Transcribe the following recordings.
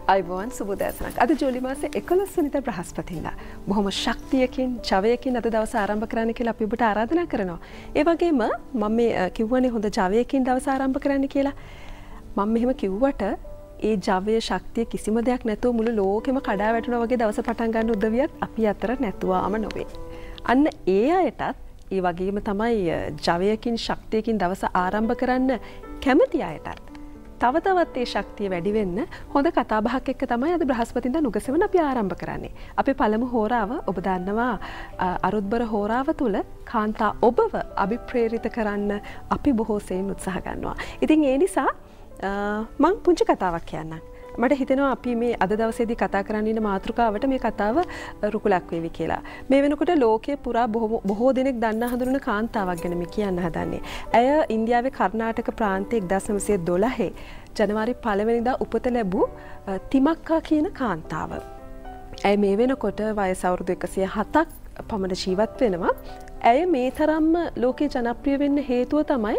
අයිබෝන් සුබෝදෑසනක්. අද ජූලි මාසේ 11 වෙනිදා බ්‍රහස්පතින්දා. බොහොම ශක්තියකින්, ජවයකින් අද දවස ආරම්භ කරන්න කියලා අපි ඔබට ආරාධනා කරනවා. ඒ වගේම මම මේ කිව්වනේ හොඳ ජවයකින් දවස ආරම්භ කරන්න කියලා. මම මෙහෙම කිව්වට ඒ ජවයේ ශක්තිය කිසිම දෙයක් නැතුව මුළු ලෝකෙම කඩා වැටෙනවා වගේ දවස පටන් ගන්න උදවියක් අපි අතර නැතුවාම නොවේ. අන්න ඒ අයටත් ඒ වගේම තමයි ජවයකින් ශක්තියකින් දවස ආරම්භ කරන්න කැමති අයටත් තව තවත් ඒ ශක්තිය වැඩි වෙන්න හොඳ කතාබහක් එක්ක තමයි අද බ්‍රහස්පතින්දා නුගසෙවන අපි ආරම්භ කරන්නේ. අපේ පළමු හෝරාව ඔබ දන්නවා අරුත්බර හෝරාව තුල කාන්තා ඔබව අභිප්‍රේරිත කරන්න අපි බොහෝ සෙයින් උත්සාහ ගන්නවා. ඉතින් ඒ නිසා මම පුංචි කතාවක් කියන්නම්. මට හිතෙනවා අපි මේ අද දවසේදී කතා කරන්න ඉන්න මාතෘකාවට මේ කතාව රුකුලක් වේවි කියලා. මේ වෙනකොට ලෝකයේ පුරා බොහෝ දෙනෙක් දන්නා හඳුනන කාන්තාවක් ගැන මේ කියන්න හදන්නේ. ඇය ඉන්දියාවේ කර්ණාටක ප්‍රාන්තයේ 1912 ජනවාරි 1 වෙනිදා උපත ලැබූ තිමක්කා කියන කාන්තාව. ඇය මේ වෙනකොට වයස අවුරුදු 107ක් පමණ ජීවත් වෙනවා. ඇය මේ තරම්ම ලෝකේ ජනප්‍රිය වෙන්න හේතුව තමයි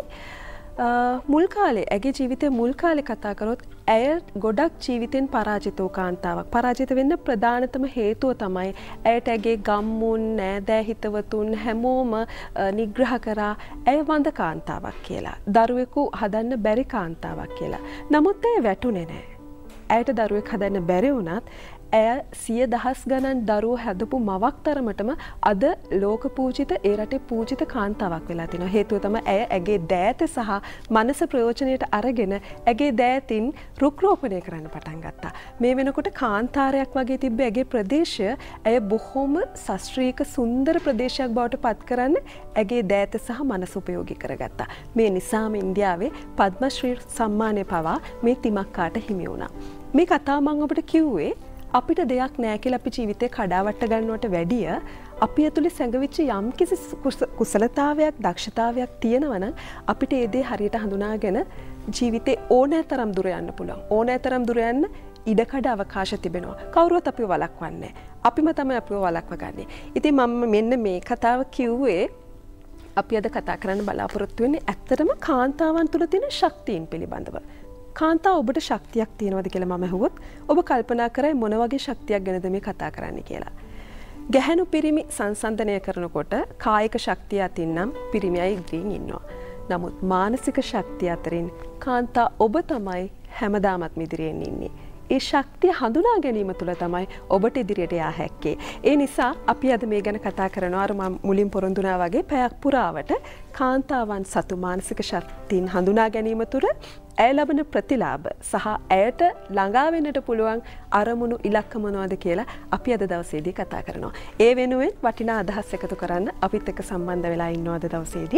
මුල් කාලේ ඇගේ ජීවිතේ මුල් කාලේ කතා කරොත් ඇය ගොඩක් ජීවිතෙන් පරාජිත වූ කාන්තාවක්. පරාජිත වෙන්න ප්‍රධානතම හේතුව තමයි ඇයට ඇගේ ගම්මුන් නෑදෑ හිතවතුන් හැමෝම නිග්‍රහ කරා ඇය වඳ කාන්තාවක් කියලා. දරුවෙකු හදන්න බැරි කාන්තාවක් කියලා. නමුත් ඇය වැටුනේ නෑ. ඇයට දරුවෙක් හදන්න බැරි වුණත් ඇය 100,000 ගණන් දරුවෝ හැදපු මවක් තරමටම අද ලෝක පූජිත ඒ රටේ පූජිත කාන්තාවක් වෙලා තිනවා. හේතුව තමයි ඇය ඇගේ දෑත සහ මනස ප්‍රයෝජනයට අරගෙන ඇගේ දෑතින් රුක් රෝපණය කරන්න පටන් ගත්තා. මේ වෙනකොට කාන්තාරයක් වගේ තිබ්බ ඇගේ ප්‍රදේශය ඇය බොහොම ශාස්ත්‍රීය සුන්දර ප්‍රදේශයක් බවට පත් කරන්න ඇගේ දෑත සහ මනස උපයෝගී කරගත්තා. මේ නිසාම ඉන්දියාවේ පද්ම ශ්‍රී සම්මානය පවා මේ තිමක්කාට හිමි වුණා. මේ කතාව මම ඔබට කිව්වේ අපිට දෙයක් නෑ කියලා අපි ජීවිතේ කඩාවට්ට ගන්නවට වැඩිය අපි ඇතුලේ සැඟවිච්ච යම් කිසි කුසලතාවයක් දක්ෂතාවයක් තියෙනවා නම් අපිට ඒ දේ හරියට හඳුනාගෙන ජීවිතේ ඕනෑතරම් දුර යන්න පුළුවන්. ඕනෑතරම් දුර යන්න ඉඩකඩ අවකාශ තිබෙනවා. කවුරුවත් අපිව වළක්වන්නේ නෑ. අපිම තමයි අපිව වළක්වගන්නේ. ඉතින් මම මෙන්න මේ කතාව කිව්වේ අපි අද කතා කරන්න බලාපොරොත්තු වෙන්නේ ඇත්තටම කාන්තාවන් තුළ තියෙන ශක්තියින් පිළිබඳව. කාන්තාව ඔබට ශක්තියක් තියෙනවද කියලා මම අහුවොත් ඔබ කල්පනා කරයි මොන වගේ ශක්තියක් ගැනද මේ කතා කරන්නේ කියලා. ගැහැණු පිරිමි සංසන්දනය කරනකොට කායික ශක්තිය අතින් නම් පිරිමි අය ඉදිරියෙන් ඉන්නවා. නමුත් මානසික ශක්තිය අතරින් කාන්තා ඔබ තමයි හැමදාමත් ඉදිරියෙන් ඉන්නේ. ඒ ශක්තිය හඳුනා ගැනීම තුළ තමයි ඔබට ඉදිරියට යා හැක්කේ. ඒ නිසා අපි අද මේ ගැන කතා කරනවා අර මම මුලින් පොරොන්දුනා වගේ පැයක් පුරාවට කාන්තාවන් සතු මානසික ශක්තියින් හඳුනා ගැනීම තුළ ඇය ලබන ප්‍රතිලාභ සහ ඇයට ළඟා වෙන්නට පුළුවන් අරමුණු ඉලක්ක මොනවද කියලා අපි අද දවසේදී කතා කරනවා. ඒ වෙනුවෙන් වටිනා අදහස් එකතු කරන්න අපිත් එක්ක සම්බන්ධ වෙලා ඉන්නවා අද දවසේදී.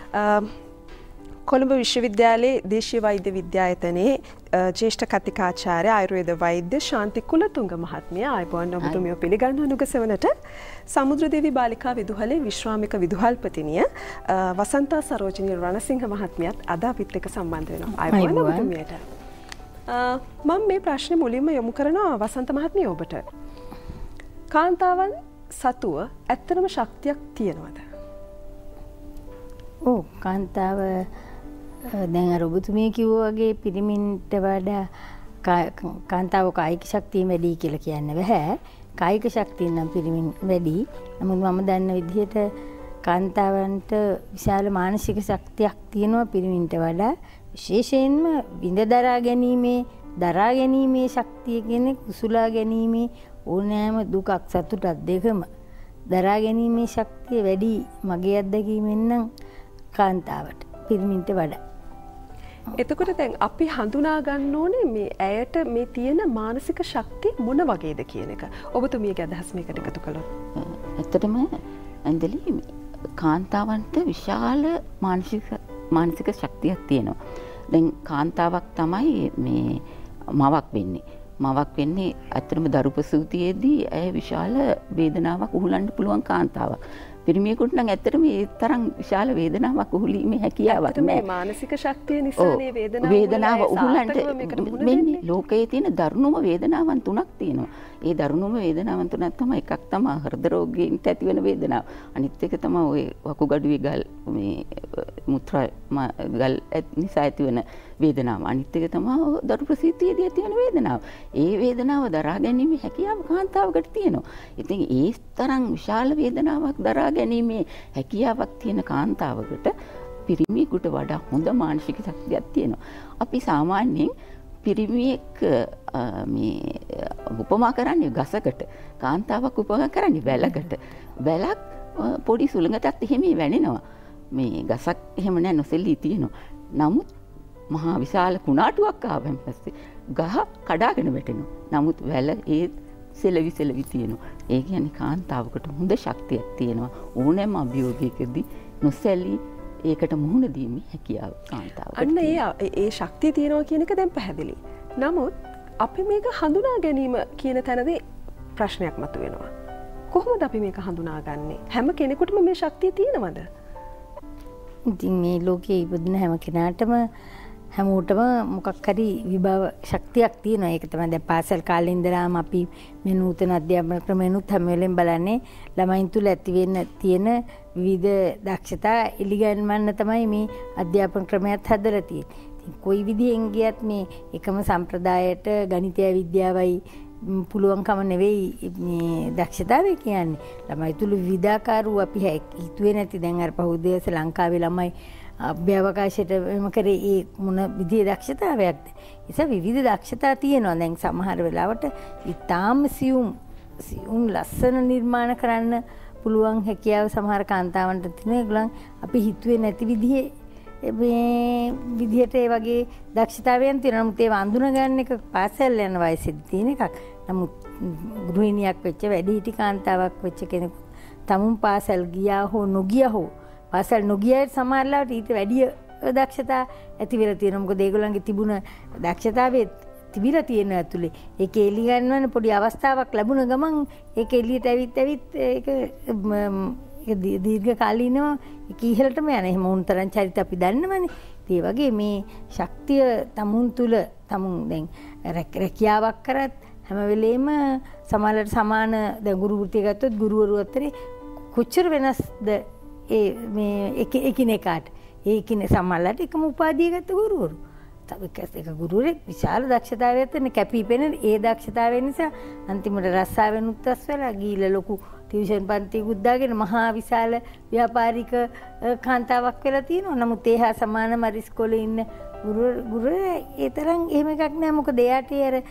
කොළඹ විශ්වවිද්‍යාලයේ දේශීය වෛද්‍ය විද්‍යායතනයේ ජ්‍යෙෂ්ඨ කතිකාචාර්ය ආයුර්වේද වෛද්‍ය ශාන්ති කුලතුංග මහත්මිය ආයුබෝවන් ඔබතුමිය පිළිගන්න නුගසෙවණට සමුද්‍රදේවි බාලිකා විදුහලේ විශ්‍රාමික විදුහල්පතිනිය වසන්තා සරෝජිනී රණසිංහ මහත්මියත් අද අපිත් එක්ක සම්බන්ධ වෙනවා. ආයුබෝවන් ඔබතුමියට. මම මේ ප්‍රශ්නේ මුලින්ම යොමු කරනවා වසන්ත මහත්මිය ඔබට. කාන්තාවන් සතුව ඇත්තටම ශක්තියක් තියනවද? ඔව් කාන්තාව දැන් අර ඔබතුමිය කිව්වා වගේ පිරිමින්ට වඩා කාන්තාව කායික ශක්තිය වැඩි කියලා කියන්න බෑ. කායික ශක්තිය නම් පිරිමින් වැඩි. නමුත් මම දන්න විදිහට කාන්තාවන්ට විශාල මානසික ශක්තියක් තියෙනවා පිරිමින්ට වඩා. විශේෂයෙන්ම විඳ දරා ගැනීමේ ශක්තිය කියන්නේ කුසුලා ගැනීමේ ඕනෑම දුකක් සතුටක් දෙකම දරා ගැනීමේ ශක්තිය වැඩි මගේ අත්දැකීමෙන් නම් කාන්තාවට පිරිමින්ට වඩා. එතකොට දැන් අපි හඳුනා ගන්න ඕනේ මේ ඇයට මේ තියෙන මානසික ශක්තිය මොන වගේද කියන එක. ඔබතුමියගේ අදහස් මේකට එකතු කළොත්. ඇත්තටම අන්දලි කාන්තාවන්ට විශාල මානසික ශක්තියක් තියෙනවා. දැන් කාන්තාවක් තමයි මේ මවක් වෙන්නේ. මවක් වෙන්නේ ඇත්තටම දරු ප්‍රසූතියේදී ඇය විශාල වේදනාවක් උහුලන්න පුළුවන් කාන්තාවක්. පිරිමියෙකුට නම් ඇත්තටම මේ තරම් විශාල වේදනාවක් උහුලීමේ හැකියාවක් මේ නැහැ. මානසික ශක්තිය නිසානේ වේදනාව උහුලන්ට මෙන්නේ ලෝකයේ තියෙන දරුණුම වේදනාවන් තුනක් තියෙනවා. ඒ දරුණුම වේදනාවන් තුනක් තමයි එකක් තමයි හෘද රෝගීන්ට ඇතිවන වේදනාව. අනිත් එක තමයි ඔය වකුගඩුවේ ගල් මේ මුත්‍රා ගල් නිසා ඇතිවන වේදනාව. අනිත් එක තමයි දරු ප්‍රසූතියේදී ඇතිවන වේදනාව. ඒ වේදනාව දරා ගැනීමේ හැකියාව කාන්තාවකට තියෙනවා. ඉතින් ඒ තරම් විශාල වේදනාවක් දරා ගැනීමේ හැකියාවක් තියෙන කාන්තාවකට පිරිමියෙකුට වඩා හොඳ මානසික ශක්තියක් තියෙනවා. අපි සාමාන්‍යයෙන් පිරිමියෙක් මේ උපමා කරන්නේ ගසකට, කාන්තාවක් උපමා කරන්නේ වැලකට. වැලක් පොඩි සුළඟටත් එහෙම වැනෙනවා. මේ ගසක් එහෙම නැහැ, නොසෙල්ලී තියෙනවා. නමුත් මහා විශාල කුණාටුවක් ආවම පස්සේ ගහ කඩාගෙන වැටෙනවා. නමුත් වැල ඒ සෙලවි තියෙනවා. ඒ කියන්නේ කාන්තාවකට හොඳ ශක්තියක් තියෙනවා. ඕනෑම අභියෝගයකදී නොසැලී ඒකට මුහුණ දීමේ හැකියාව කාන්තාවකට. අන්න ඒ ශක්තිය තියෙනවා කියන එක දැන් පැහැදිලි. නමුත් අපි මේක හඳුනා ගැනීම කියන තැනදී ප්‍රශ්නයක් මතුවෙනවා. කොහොමද අපි මේක හඳුනාගන්නේ? හැම කෙනෙකුටම මේ ශක්තිය තියෙනවද? ඉතින් මේ ලෝකයේ ඉපදින හැම කෙනාටම හැමෝටම මොකක් හරි විභව ශක්තියක් තියෙනවා. ඒක තමයි දැන් පාසල් කාලේ ඉඳලාම අපි මේ නූතන අධ්‍යාපන ක්‍රමෙනුත් හැම වෙලෙම බලන්නේ ළමයින් තුල ඇති වෙන්න තියෙන විවිධ දක්ෂතා එළිගන්වන්න තමයි මේ අධ්‍යාපන ක්‍රමයක් හදලා තියෙන්නේ. ඉතින් කොයි විදිහෙන් ගියත් මේ එකම සම්ප්‍රදායට ගණිතය විද්‍යාවයි පුළුවන්කම නෙවෙයි මේ දක්ෂතාවය කියන්නේ. ළමයි තුල විවිධාකාර වූ අපි හිතුවේ නැති දැන් අර පහුදේශ ලංකාවේ ළමයි අභ්‍යවකාශයට එම කරේ ඒ මොන විදිහේ දක්ෂතාවයක්ද? ඒස විවිධ දක්ෂතා තියෙනවා. දැන් සමහර වෙලාවට ඊටාම සියුම් ලස්සන නිර්මාණ කරන්න පුළුවන් හැකියාව සමහර කාන්තාවන්ට තියෙනවා. ඒගොල්ලන් අපි හිතුවේ නැති විදිහේ මේ විදිහට ඒ වගේ දක්ෂතාවයන් තියෙනවා. නමුත් ඒව අඳුන ගන්න එක පාසල් යන වයසේදී තියෙන එකක්. නමුත් ගෘහිණියක් වෙච්ච වැඩිහිටි කාන්තාවක් වෙච්ච කෙනෙකු තමුන් පාසල් ගියා හෝ නොගියා හෝ පාසල් නොගිය සමහරලාට ඊට වැඩිය දක්ෂතා ඇති වෙලා තියෙනවා. මොකද ඒගොල්ලන්ගේ තිබුණ දක්ෂතාවයේ තිබිලා තියෙන ඇතුලේ ඒක එළි ගන්නවන පොඩි අවස්ථාවක් ලැබුණ ගමන් ඒක එළියට ඇවිත් ඒක දීර්ඝ කාලීනව ඒක ඉහළටම යන එහෙම උන්තරන් චරිත අපි දන්නවනේ. ඒ වගේ මේ ශක්තිය තමුන් තුල තමුන් දැන් රැකියාවක් කරත් හැම වෙලේම සමාජයට සමාන දැන් ගුරු වෘත්තිය ගත්තොත් ගුරුවරු අතරේ කොච්චර වෙනස්ද ඒ මේ එකිනෙකාට ඒකිනේ සමහරවිට එකම උපාධිය ගත්ත ගුරුවරු. තව එක ගුරුවරයෙක් විශාල දක්ෂතාවයක් තියෙන කැපිපෙන ඒ දක්ෂතාවය නිසා අන්තිමට රස්සාවෙනුත් අස්වැලා ගිහිල්ලා ලොකු ටියුෂන් පන්තියකුත් දාගෙන මහා විශාල ව්‍යාපාරික කාන්තාවක් වෙලා තියෙනවා. නමුත් ඒ හා සමාන මර ඉස්කෝලේ ඉන්න ගුරුවරයා ඒ තරම් එහෙම එකක් නෑ. මොකද එයාට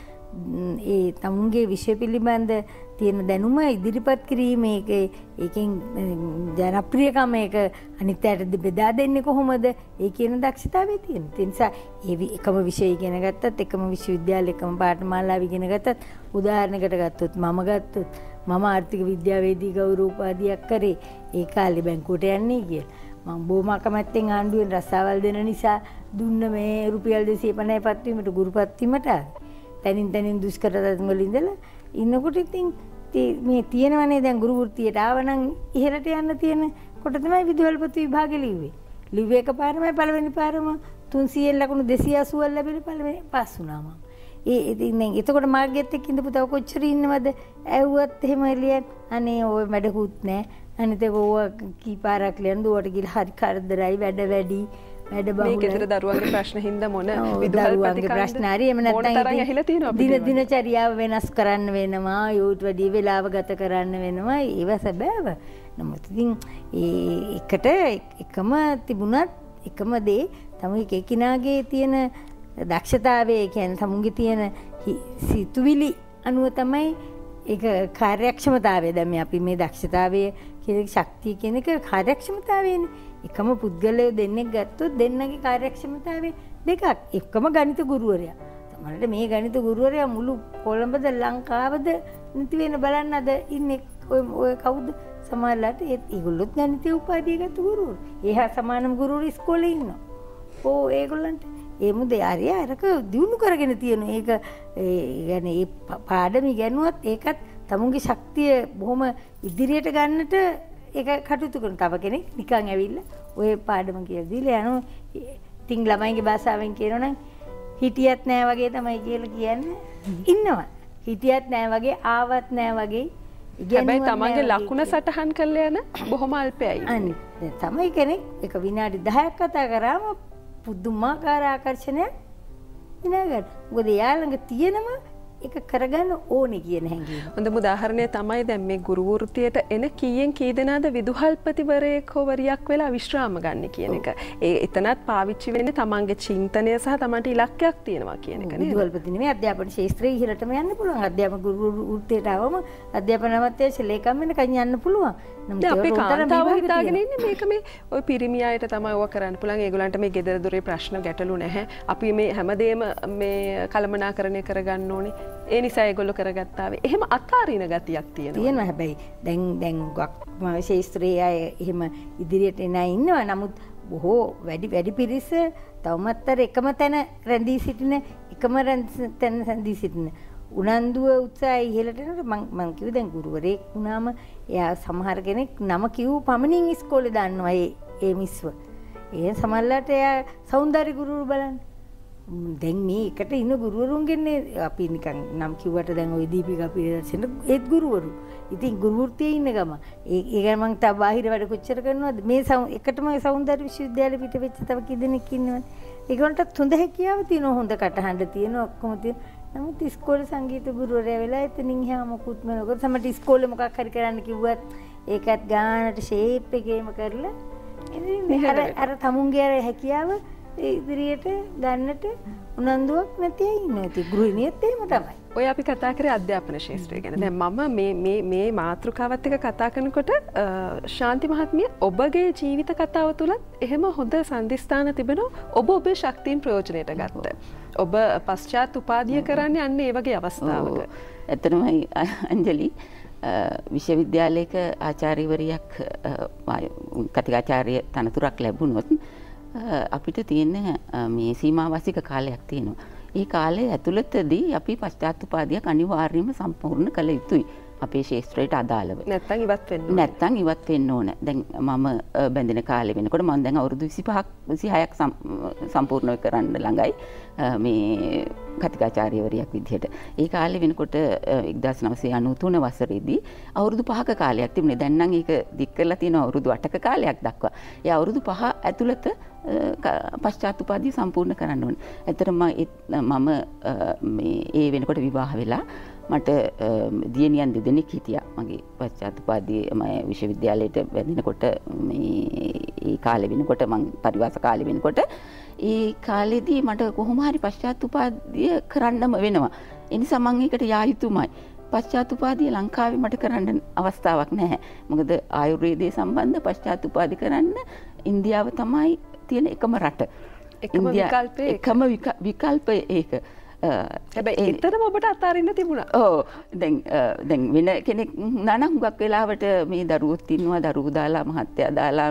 ඒ තමුන්ගේ විෂය පිළිබඳ තියෙන දැනුම ඉදිරිපත් කිරීම ඒකෙන් ජනප්‍රියකම ඒක අනිත් අයට බෙදා දෙන්නේ කොහොමද? ඒ කියන දක්ෂතාවය තියෙන. ඒ නිසා ඒ එකම විෂය ඉගෙන ගත්තත් එකම විශ්වවිද්‍යාල එකම පාඨමාලාව ඉගෙන ගත්තත් උදාහරණයකට ගත්තොත් මම ආර්ථික විද්‍යාවේදී ගෞරව උපාධියක් කරේ ඒ කාලේ බැංකුවට යන්නේ කියලා. මම බොහොම අකමැත්තෙන් ආණ්ඩුවෙන් රස්සාවල් දෙන නිසා දුන්න මේ රුපියල් 250 පත්වීමට ගුරුපත් වීමට තනින් දුෂ්කරතාවන් වල ඉඳලා ඉන්නකොට ඉතින් මේ තියෙනවනේ දැන් ගුරු වෘත්තියට ආවනම් ඉහෙලට යන්න තියෙන කොට තමයි විදුහල්පති විභාගෙ ලිව්වේ. ලිව්වේ එකපාරමයි පළවෙනි පාරම 300 ලකුණු 280 ලැබිලා පළවෙනි පාස් වුණා මම. ඉතින් දැන් එතකොට මාර්ගෙත් එක්ක ඉඳපු තව කොච්චර ඉන්නවද? ඇව්වත් එහෙම එළියෙන් අනේ ඔය වැඩකුත් නැහැ. අනිත් ඒක ඕවා කීපාරක් ලියන්න දුවට ගිහලා හරි කරදරයි වැඩ වැඩි. මේ ගෙදර දරුවන්ගේ ප්‍රශ්න හින්දා මොන විදුහල්පති ප්‍රශ්න හරි එහෙම නැත්නම් දිනචරියාව වෙනස් කරන්න වෙනවා. ඊට වැඩි වෙලාව ගත කරන්න වෙනවා. ඒව සැබෑව. නමුත් ඉතින් ඒකට එකම තිබුණත් එකම දේ තමයි එකිනාගේ තියෙන දක්ෂතාවය කියන්නේ තමුන්ගේ තියෙන සිතුවිලි අනුව තමයි ඒක කාර්යක්ෂමතාවය. දැන් මේ අපි මේ දක්ෂතාවය කියන ශක්තිය කියන එක කාර්යක්ෂමතාවයනේ. එකම පුද්ගලයෝ දෙන්නෙක් ගත්තොත් දෙන්නගේ කාර්යක්ෂමතාවය දෙකක්. එකම ගණිත ගුරුවරයා. සමහරවිට මේ ගණිත ගුරුවරයා මුළු කොළඹද ලංකාවද නැති වෙන බලන්න අද ඉන්නේ ඔය කවුද? සමහරවිට ඒගොල්ලොත් ගණිතය උපාධිය ගත්ත ගුරුවරු. ඒහා සමානම ගුරුවරු ඉස්කෝලේ ඉන්නවා. ඒගොල්ලන්ට ඒ මුදේ අරක දියුණු කරගෙන තියෙන ඒක يعني ඒ පාඩම ඉගෙනුවත් ඒකත් තමුන්ගේ ශක්තිය බොහොම ඉදිරියට ගන්නට ඒක කටයුතු කරන තව කෙනෙක් නිකන් ඇවිල්ලා ඔය පාඩම කියලා දීලා යනවා. ඉතින් ළමයිගේ භාෂාවෙන් කියනවනම් හිටියත් නෑ වගේ තමයි කියලා කියන්නේ. ඉන්නවා. හිටියත් නෑ වගේ ආවත් නෑ වගේ. හැබැයි තමන්ගේ ලකුණ සටහන් කරලා යන බොහොම අල්පයයි. අනිත් තමයි කෙනෙක් එක විනාඩි 10ක් කතා කරාම පුදුමාකාර ආකර්ෂණයක් ඉනගන්න. මොකද යා ළඟ තියෙනම ඒක කරගන්න ඕනේ කියන හැඟීම. හොඳම උදාහරණය තමයි දැන් මේ ගුරු වෘත්තියට එන කීයෙන් කී දෙනාද විදුහල්පතිවරයෙක් හෝ වරියක් වෙලා විශ්‍රාම ගන්න කියන එක. ඒ එතනත් පාවිච්චි වෙන්නේ තමන්ගේ චින්තනය සහ තමන්ට ඉලක්කයක් තියෙනවා කියන එක නේද? විදුහල්පති නෙමෙයි අධ්‍යාපන ශාස්ත්‍රයේ ඉහළටම යන්න පුළුවන්. අධ්‍යාපන ගුරු වෘත්තියට ආවම අධ්‍යාපන අමාත්‍යාංශ ලේකම් වෙනකන් යන්න පුළුවන්. දැන් අපේ කාන්තාව හිතාගෙන ඉන්නේ මේක මේ ওই පිරිමි අයට තමයි ඕවා කරන්න පුළුවන්. ඒගොල්ලන්ට මේ ගෙදර දොරේ ප්‍රශ්න ගැටලු නැහැ. අපි මේ හැමදේම මේ කළමනාකරණය කරගන්න ඕනේ. ඒ නිසා ඒගොල්ලෝ කරගත්තා වේ. එහෙම අතාරින ගතියක් තියෙනවා. තියෙනවා හැබැයි දැන් ශාස්ත්‍රයේ අය එහෙම ඉදිරියට එන අය ඉන්නවා. නමුත් බොහෝ වැඩි පිරිස තවමත් අර එකම තැන රැඳී සිටින එකම තැන රැඳී සිටින උනන්දුව උත්සාහය ඉහළට යනකොට මම කිව්වේ දැන් ගුරුවරයෙක් වුණාම එයා සමහර කෙනෙක් නම කිව්ව පමණින් ඉස්කෝලේ දාන්නවා ඒ මිස්ව. ඒ සමහරලාට එයා සෞන්දර්ය ගුරුවරු බලන්න. දැන් මේ එකට ඉන්න ගුරුවරුන්ගෙන්නේ අපි නිකන් නම් කිව්වට දැන් ওই දීපිකා පිරිසෙන් ඒත් ගුරුවරු. ඉතින් ගුරු වෘත්තියේ ඉන්න ගම ඒ ගැන මම තව බාහිර වැඩ කොච්චර කරනවද මේ එකටම සෞන්දර්ය විශ්වවිද්‍යාලෙ පිට වෙච්ච තව කී දෙනෙක් ඉන්නවනේ. ඒගොල්ලන්ට හොඳ හැකියාව තියෙනවා හොඳ කටහඬ තියෙනවා ඔක්කොම තියෙනවා. නමුත් ඉස්කෝලේ සංගීත ගුරුවරයා වෙලා එතනින් එහා මොකුත්ම නොකර සමහර ඉස්කෝලේ මොකක් හරි කරන්න කිව්වත් ඒකත් ගානට ෂේප් එකේම කරලා ඉතින් අර තමුන්ගේ අර හැකියාව ඉදිරියට ගන්නට උනන්දුවක් නැති අය ඉන්නවා. ඉතින් ගෘහිණියත් එහෙම තමයි. ඔය අපි කතා කරේ අධ්‍යාපන ශාස්ත්‍රය ගැන. දැන් මම මේ මාතෘකාවත් එක්ක කතා කරනකොට ශාන්ති මහත්මිය ඔබගේ ජීවිත කතාව තුලත් එහෙම හොඳ සම්දිස්ථාන තිබෙනවා. ඔබ ඔබේ ශක්තියින් ප්‍රයෝජනයට ගත්ත. ඔබ පශ්චාත් උපාධිය කරන්නේ අන්න ඒ වගේ අවස්ථාවක. ඇත්තටමයි අංජලි විශ්වවිද්‍යාලයක ආචාර්යවරියක් කතිකාචාර්ය තනතුරක් ලැබුණොත් අපිට තියෙන මේ සීමාවාසික කාලයක් තියෙනවා. ඒ කාලය ඇතුළතදී අපි පශ්චාත් උපාධියක් අනිවාර්යයෙන්ම සම්පූර්ණ කළ යුතුයි. අපේ ශාස්ත්‍රයට අදාළව. නැත්තම් ඉවත් වෙන්න ඕන. දැන් මම බැඳෙන කාලේ වෙනකොට මම දැන් අවුරුදු 25ක් සම්පූර්ණ කරන්න ළඟයි. මේ කතිකාචාර්යවරියක් විදිහට. ඒ කාලේ වෙනකොට 1993 වසරේදී අවුරුදු 5ක කාලයක් තිබුණේ. දැන් නම් ඒක දික් කරලා තියෙනවා අවුරුදු 8ක කාලයක් දක්වා. ඒ අවුරුදු 5 ඇතුළත පශ්චාත් උපාධිය සම්පූර්ණ කරන්න ඕනේ. ඇත්තටම මම මේ ඒ වෙනකොට විවාහ වෙලා මට දියණියන් දෙදෙනෙක් හිටියා. මගේ පශ්චාත් උපාධිය මම විශ්වවිද්‍යාලයට වැදෙනකොට මේ කාලේ වෙනකොට මම පරිවාස කාලේ වෙනකොට ඒ කාලෙදී මට කොහොම හරි පශ්චාත් උපාධිය කරන්නම වෙනවා. ඒ නිසා මම ඒකට යා යුතුමයි. පශ්චාත් උපාධිය ලංකාවේ මට කරන්න අවස්ථාවක් නැහැ. මොකද ආයුර්වේදයේ සම්බන්ධ පශ්චාත් උපාධි කරන්න ඉන්දියාව තමයි තියෙන එකම රට. එකම විකල්පය ඒක. හැබැයි එතරම් ඔබට අතාරින්න තිබුණා. ඔව් දැන් වෙන කෙනෙක් නනම් හුඟක් වෙලාවට මේ දරුවොත් ඉන්නවා දරුවෝ දාලා මහත්තයා දාලා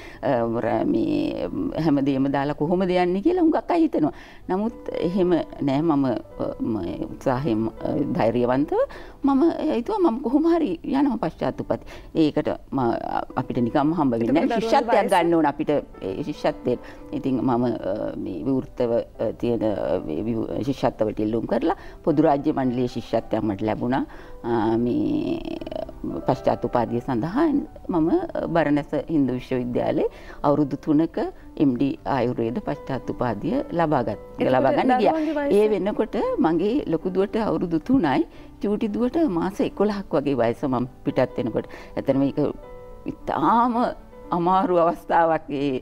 මේ හැමදේම දාලා කොහොමද යන්නේ කියලා හුඟක් අය හිතනවා. නමුත් එහෙම නෑ. මම උත්සාහයෙන් ධෛර්යවන්තව මම හිතුවා මම කොහොම හරි යනවා පශ්චාත් උපාධිය. ඒකට අපිට නිකම්ම හම්බ වෙන්නේ නෑ. ශිෂ්‍යත්වයක් ගන්න ඕන අපිට ශිෂ්‍යත්වයේ. ඉතින් මම මේ විවෘතව තියෙන ශිෂ්‍යත්ව ඉල්ලුම් කරලා පොදු රාජ්‍ය මණ්ඩලයේ ශිෂ්‍යත්වයක් මට ලැබුණා. මේ පශ්චාත් උපාධිය සඳහා මම බරණැස හින්දු විශ්වවිද්‍යාලයේ අවුරුදු 3ක MD ආයුර්වේද පශ්චාත් උපාධිය ලබා ගන්න ගියා. ඒ වෙනකොට මගේ ලොකු දුවට අවුරුදු 3යි, චූටි දුවට මාස 11ක් වගේ වයස මම පිටත් වෙනකොට. ඇත්තටම මේක ඉතාම අමාරු අවස්ථාවක්.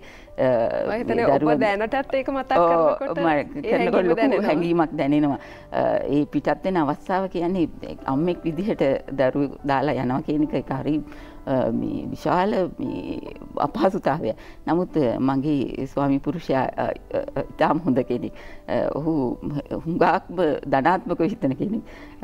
ඔබ දැනටත් ඒක මතක් කරනකොට ලොකු හැඟීමක් දැනෙනවා. ඒ පිටත් වෙන අවස්ථාව කියන්නේ අම්මෙක් විදිහට දරුවෙක් දාලා යනවා කියන එක හරි විශාල අපහසුතාවයක්. නමුත් මගේ ස්වාමි පුරුෂයා ඉතාම හොඳ කෙනෙක්. ඔහු හුඟක්ම ධනාත්මකව හිතන කෙනෙක්.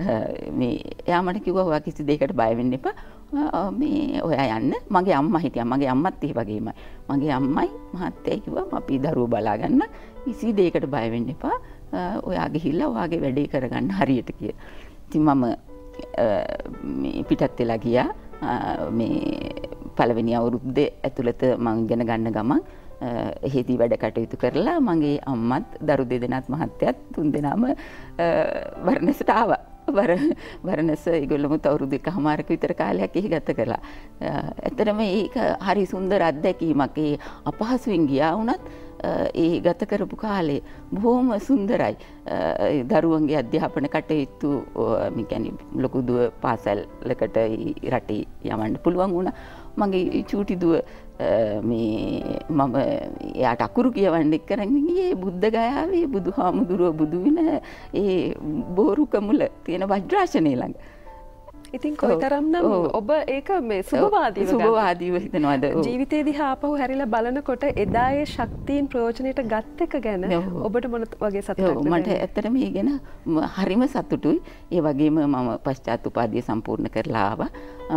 එයා මට කිව්වා ඔයා කිසි දෙයකට බය වෙන්න එපා. මේ ඔයා යන්න. මගේ අම්මා හිටියා. මගේ අම්මත් ඒ වගේමයි. මගේ අම්මයි මහත්තයයි කිව්වා අපි දරුවෝ බලා ගන්න. කිසි දෙයකට බය වෙන්න එපා. ඔයා ගිහිල්ලා ඔයාගේ වැඩේ කරගන්න හරියට කියලා. ඉතින් මම මේ පිටත් වෙලා ගියා. මේ පළවෙනි අවුරුද්දේ ඇතුළත මම ඉගෙන ගන්න ගමන් එහිදී වැඩ කටයුතු කරලා මගේ අම්මත් දරු දෙදෙනාත් මහත්තයත් තුන් දෙනාම වර්ණසට ආවා. වරණස ඒගොල්ලොමුත් අවුරුදු 1කමාරක විතර කාලයක් එහි ගත කළා. ඇත්තටම ඒක හරි සුන්දර අත්දැකීමක්. ඒ අපහසුවෙන් ගියා වුණත් ඒ ගත කරපු කාලේ බොහොම සුන්දරයි. දරුවන්ගේ අධ්‍යාපන කටයුතු මේ කියන්නේ ලොකු දුව පාසලකට රටේ යවන්න පුළුවන් වුණා. මගේ චූටි දුව මම එයාට අකුරු කියවන්න එක්කරන් ගියේ බුද්ධ ගයාවේ බුදුහාමුදුරුවෝ බුදු වෙන ඒ බෝරුක මුල තියෙන වජ්‍රාසනය ළඟ. ඉතින් කොයිතරම්නම් ඔබ ඒක මේ සුබවාදීව හිතනවාද? ජීවිතේ දිහා ආපහු හැරිලා බලනකොට එදා ඒ ශක්තියින් ප්‍රයෝජනෙට ගත් එක ගැන ඔබට මොන වගේ සතුටක්ද? මට ඇත්තටම ඒ ගැන හරිම සතුටුයි. ඒ වගේම මම පශ්චාත් උපාධිය සම්පූර්ණ කරලා ආවා.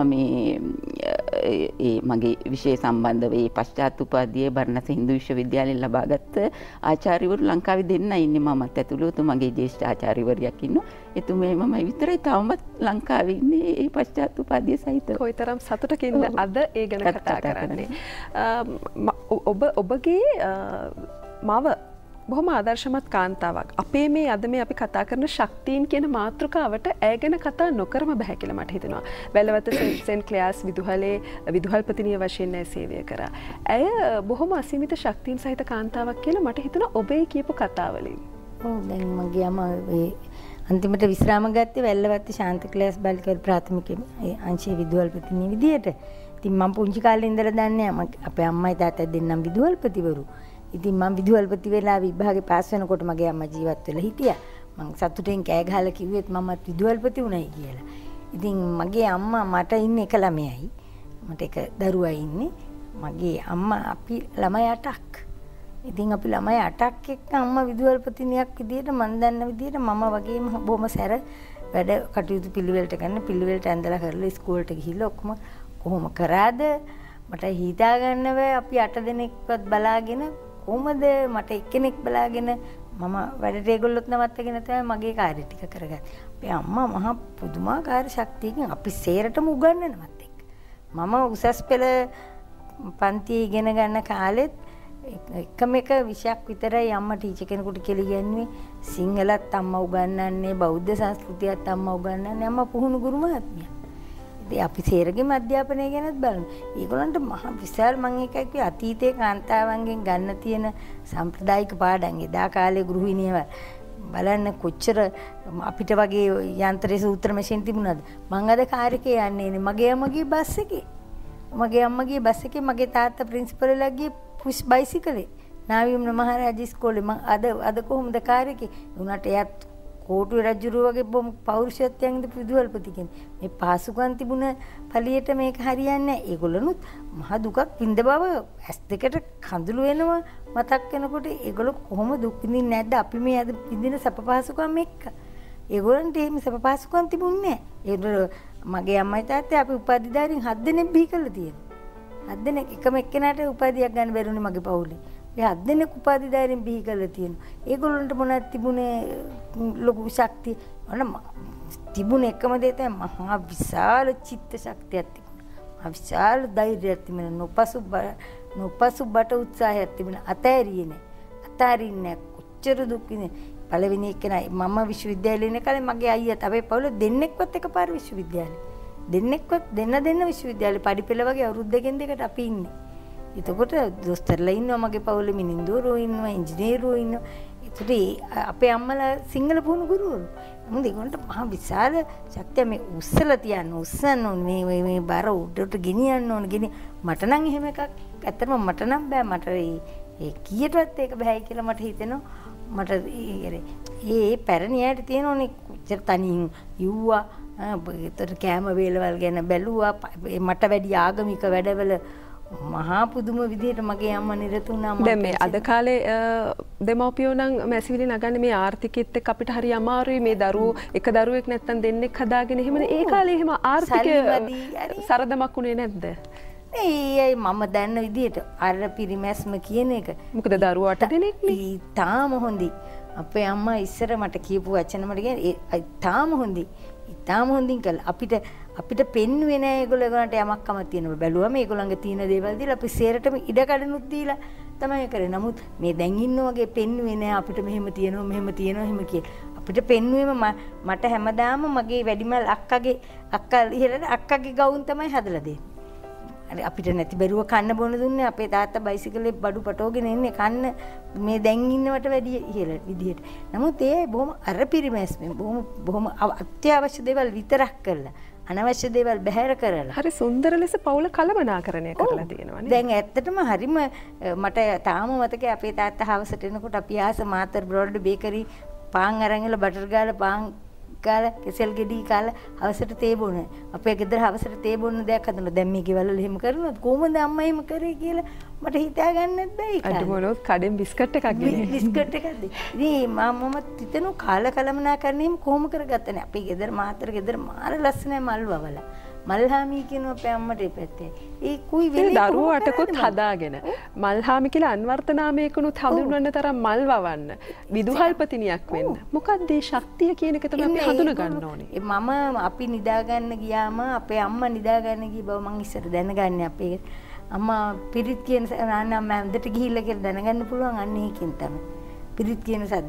මගේ විෂය සම්බන්ධව ඒ පශ්චාත් උපාධියේ බර්ණස හින්දු විශ්වවිද්‍යාලයෙන් ලබාගත් ආචාර්යවරු ලංකාවේ දෙන්න ඉන්නේ. මමත් ඇතුළත මගේ ජ්‍යෙෂ්ඨ ආචාර්යවරියක් ඉන්නවා. එතුමිය මම විතරයි තාමත් ලංකාවේ ඉන්නේ ඒ පශ්චාත් උපාධිය සහිතව. කොයිතරම් සතුටකින්ද අද ඒ ගැන කතා කරන්නේ. ඔබගේ මව බොහොම ආදර්ශමත් කාන්තාවක්. අපේ මේ අද මේ අපි කතා කරන ශක්තියින් කියන මාතෘකාවට ඇය ගැන කතා නොකරම බෑ කියලා මට හිතෙනවා. වැලවත සෙන්ට් ක්ලෙයාස් විදුහලේ විදුහල්පතිනිය වශයෙන් ඇය සේවය කරා. ඇය බොහොම අසීමිත ශක්තියින් සහිත කාන්තාවක් කියලා මට හිතෙනවා ඔබේ කියපු කතාවලින්. ඔව් දැන් මගේ අම්මා අන්තිමට විශ්‍රාම ගත්තේ වැල්ලවත්ත ශාන්ත ක්ලෙයාස් බාලිකා ප්‍රාථමික අංශයේ විදුහල්පතිනිය විදියට. ඉතින් මම පුංචි කාලේ ඉඳලා දන්නේ අපේ අම්මයි තාත්තයි දෙන්නම් විදුහල්පතිවරු. ඉතින් මම විදුහල්පති වෙලා විභාගේ පාස් වෙනකොට මගේ අම්මා ජීවත් වෙලා හිටියා. මම සතුටෙන් කෑ ගහලා කිව්වෙත් මමත් විදුහල්පති වුණයි කියලා. ඉතින් මගේ අම්මා මට ඉන්නේ එක ළමයයි. මට එක දරුවයි ඉන්නේ. මගේ අම්මා අපි ළමයි 8ක්. ඉතින් අපි ළමයි 8ක් එක්ක අම්මා විදුහල්පතිනියක් විදියට මම දන්න විදියට මම වගේම බොහොම සැර වැඩ කටයුතු පිළිවෙලට ගන්න පිළිවෙලට ඇඳලා කරලා ඉස්කෝලේට ගිහිල්ලා ඔක්කොම කොහොම කරාද මට හිතා ගන්න බෑ. අපි 8 දෙනෙක්වත් බලාගෙන කොහොමද මට එක්කෙනෙක් බලාගෙන මම වැඩට ඒගොල්ලොත් නවත්තගෙන තමයි මගේ කාර්ය ටික කරගත්තේ. අපේ අම්මා මහා පුදුමාකාර ශක්තියකින් අපි සේරටම උගන්වනවත් එක්ක. මම උසස් පෙළ පන්ති ඉගෙන ගන්න කාලෙත් එකම එක විෂයක් විතරයි අම්මා ටීචර් කෙනෙකුට කියලා කියන්නේ. සිංහලත් අම්මා උගන්වන්නේ, බෞද්ධ සංස්කෘතියත් අම්මා උගන්වන්නේ. අම්මා පුහුණු ගුරු මහත්මිය. ඉතින් අපි සේරගෙම අධ්‍යාපනය ගැනත් බලමු. ඒගොල්ලන්ට මහා විශාල මම එකයි කිව්වේ අතීතයේ කාන්තාවන්ගෙන් ගන්න තියෙන සම්ප්‍රදායික පාඩම් එදා කාලේ ගෘහිණියව බලන්න කොච්චර අපිට වගේ යන්ත්‍රයේ සූත්‍ර මැෂින් තිබුණාද. මං අද කාර් එකේ යන්නේ නේ මගේ අම්මගේ බස් එකේ. මගේ අම්මගේ බස් එකේ මගේ තාත්තා ප්‍රින්සිපල් වෙලා ගියේ පුෂ් බයිසිකලේ. නාවියම් මහරජා ඉස්කෝලේ මං අද කොහොමද කාර් එකේ. උනාට එයාත් කෝටුවේ රජුරුව වගේ බොම් පෞරුෂත්වයෙන් ඉඳ විදුහල්පති කෙනෙක්. මේ පාසුකම් තිබුණ පළියට මේක හරියන්නේ නැහැ. ඒගොල්ලොනුත් මහ දුකක් විඳ බව ඇස් දෙකට කඳුළු වෙනවා මතක් වෙනකොට. ඒගොල්ලෝ කොහොම දුක් විඳින්නේ නැද්ද අපි මේ අද විඳින සැප පහසුකම් එක්ක. ඒගොල්ලන්ට එහෙම සැප පහසුකම් තිබුණේ නැහැ. මගේ අම්මයි තාත්තයි අපි උපාධිධාරීන් 7 දෙනෙක් බිහි කරලා තියෙනවා. 7 දෙනෙක් එකම එක්කෙනාට උපාධියක් ගන්න බැරුණේ මගේ පවුලේ. ඒ 7 දෙනෙක් උපාධිධාරීන් බිහි කරලා තියෙනවා. ඒගොල්ලන්ට මොනවද තිබුණේ ලොකු ශක්තිය. තිබුණ එකම දේ තමයි මහා විශාල චිත්ත ශක්තියක් තිබුණා. මහා විශාල ධෛර්යයක් තිබුණා. නොපසුබට උත්සාහයක් තිබුණා. අතෑරියේ නැහැ. අතාරින්නේ කොච්චර දුක් විඳින. පළවෙනි එකනේ මම විශ්වවිද්‍යාලේ ඉන්න කාලේ මගේ අයියා අපේ පවුලේ දෙන්නෙක්වත් එකපාර විශ්වවිද්‍යාලේ. දෙන්නෙක්වත් දෙන්න විශ්වවිද්‍යාලේ පඩිපෙළ වගේ අවුරුදු දෙකෙන් දෙකට අපි ඉන්නේ. එතකොට දොස්තරලා ඉන්නවා මගේ පවුලේ මිනින්දුවරෝ ඉන්නවා ඉංජිනේරුවෝ ඉන්නවා. ඒකට අපේ අම්මලා සිංහල පුහුණු ගුරුවරු. මොකද ඒගොල්ලන්ට මහා විශාල ශක්තිය මේ උස්සලා තියන්න උස්සන්න ඕනේ මේ බර උඩට ගෙනියන්න ඕනේ. මට නම් එහෙම එකක් ඇත්තටම මට නම් බෑ. මට ඒ කීයටවත් ඒක බෑයි කියලා මට හිතෙනවා. මට ඒ පැරණි අයට තියෙනෝනේ කොච්චර තනියෙන් යුවා. ඒතර කැම වේලවල් ගැන බැලුවා. මට වැඩි ආගමික වැඩවල මහා පුදුම විදිහට මගේ අම්මා නිරත වුණා. දැන් මේ අද කාලේ දෙමව්පියෝ නම් මැසිවිලි නගන්නේ මේ ආර්ථිකෙත් එක්ක අපිට හරි අමාරුයි. මේ දරුවෝ එක දරුවෙක් නැත්තම් දෙන්නෙක් හදාගෙන එහෙමනේ. ඒ කාලේ එහෙම ආර්ථික සරදමක් උනේ නැද්ද? ඒ මම දන්න විදිහට අර පිරිමැස්ම කියන එක. මොකද දරුවෝ 8 දෙනෙක් නේ. තාම හොඳයි. අපේ අම්මා ඉස්සර මට කියපු වචන මට කියන්නේ තාම හොඳයි. තාම හොඳින් කළා. අපිට අපිට පෙන්වෙන්නේ නැහැ ඒගොල්ලෝ ඒගොල්ලන්ට යමක් කමක් තියෙනවා. බැලුවම ඒගොල්ලන්ගේ තියෙන දේවල් දීලා අපි සේරටම ඉඩ කඩනුත් දීලා තමයි කරේ. නමුත් මේ දැන් ඉන්න වගේ පෙන්වෙන්නේ නැහැ අපිට මෙහෙම තියෙනවා එහෙම කියලා. අපිට පෙන්වෙම මට හැමදාම මගේ වැඩිමල් අක්කා ඉහෙලට අක්කගේ ගවුම් තමයි හදලා දෙන්නේ. අපිට නැති බැරුව කන්න බොන දුන්නේ අපේ තාත්තා බයිසිකලේ බඩු පටවගෙන එන්නේ කන්න මේ දැන් ඉන්නවට වැඩිය ඉහළ විදිහට. නමුත් ඒ බොහොම අර පිරිමැස්මෙන් බොහොම අත්‍යවශ්‍ය දේවල් විතරක් කරලා අනවශ්‍ය දේවල් බැහැර කරලා හරි සුන්දර ලෙස පවුල කළමනාකරණය කරලා තියෙනවා නේ. දැන් ඇත්තටම හරිම මට තාම මතකයි අපේ තාත්තා හවසට එනකොට අපි ආස මාතර බ්‍රෝඩ් බේකරි පාන් අරන් ඉල බටර් ගාලා පාන් කාලා කෙසෙල් ගෙඩි කාලා හවසට තේ බොන. අපේ ගෙදර හවසට තේ බොන්න දෙයක් හදනවා. දැන් මේ ගෙවල් වල එහෙම කරනවද? කොහොමද අම්මා එහෙම කරේ කියලා මට හිතා ගන්නත් බැයි. අද මොනොත් කඩෙන් බිස්කට් එකක් ගෙනේ. බිස්කට් එකක්ද? ඉතින් මම හිතනවා කාලකලමනා කරන්නේම කොහොම කරගත්තනේ. අපේ ගෙදර මාතර ගෙදර මාර ලස්සනයි මල් වවලා. මල්හාමි කියන අපේ අම්මට එපැත්තේ. ඒ කුයි වෙලේ දරුවෝ අටකුත් හදාගෙන මල්හාමි කියලා අන්වර්ථ නාමයකනුත් හඳුන්වන්න තරම් මල් වවන්න විදුහල්පතිනියක් වෙන්න. මොකක්ද මේ ශක්තිය කියන එක තමයි අපි හඳුන ගන්න ඕනේ. මම අපි නිදාගන්න ගියාම අපේ අම්මා නිදාගන්න ගිය බව මං ඉස්සර දැනගන්නේ අපේ අම්මා පිරිත් කියන නාන්නම් මෑම්දට ගිහිල්ලා කියලා දැනගන්න පුළුවන් අන්න ඒකෙන් තමයි. පිරිත් කියන සද්ද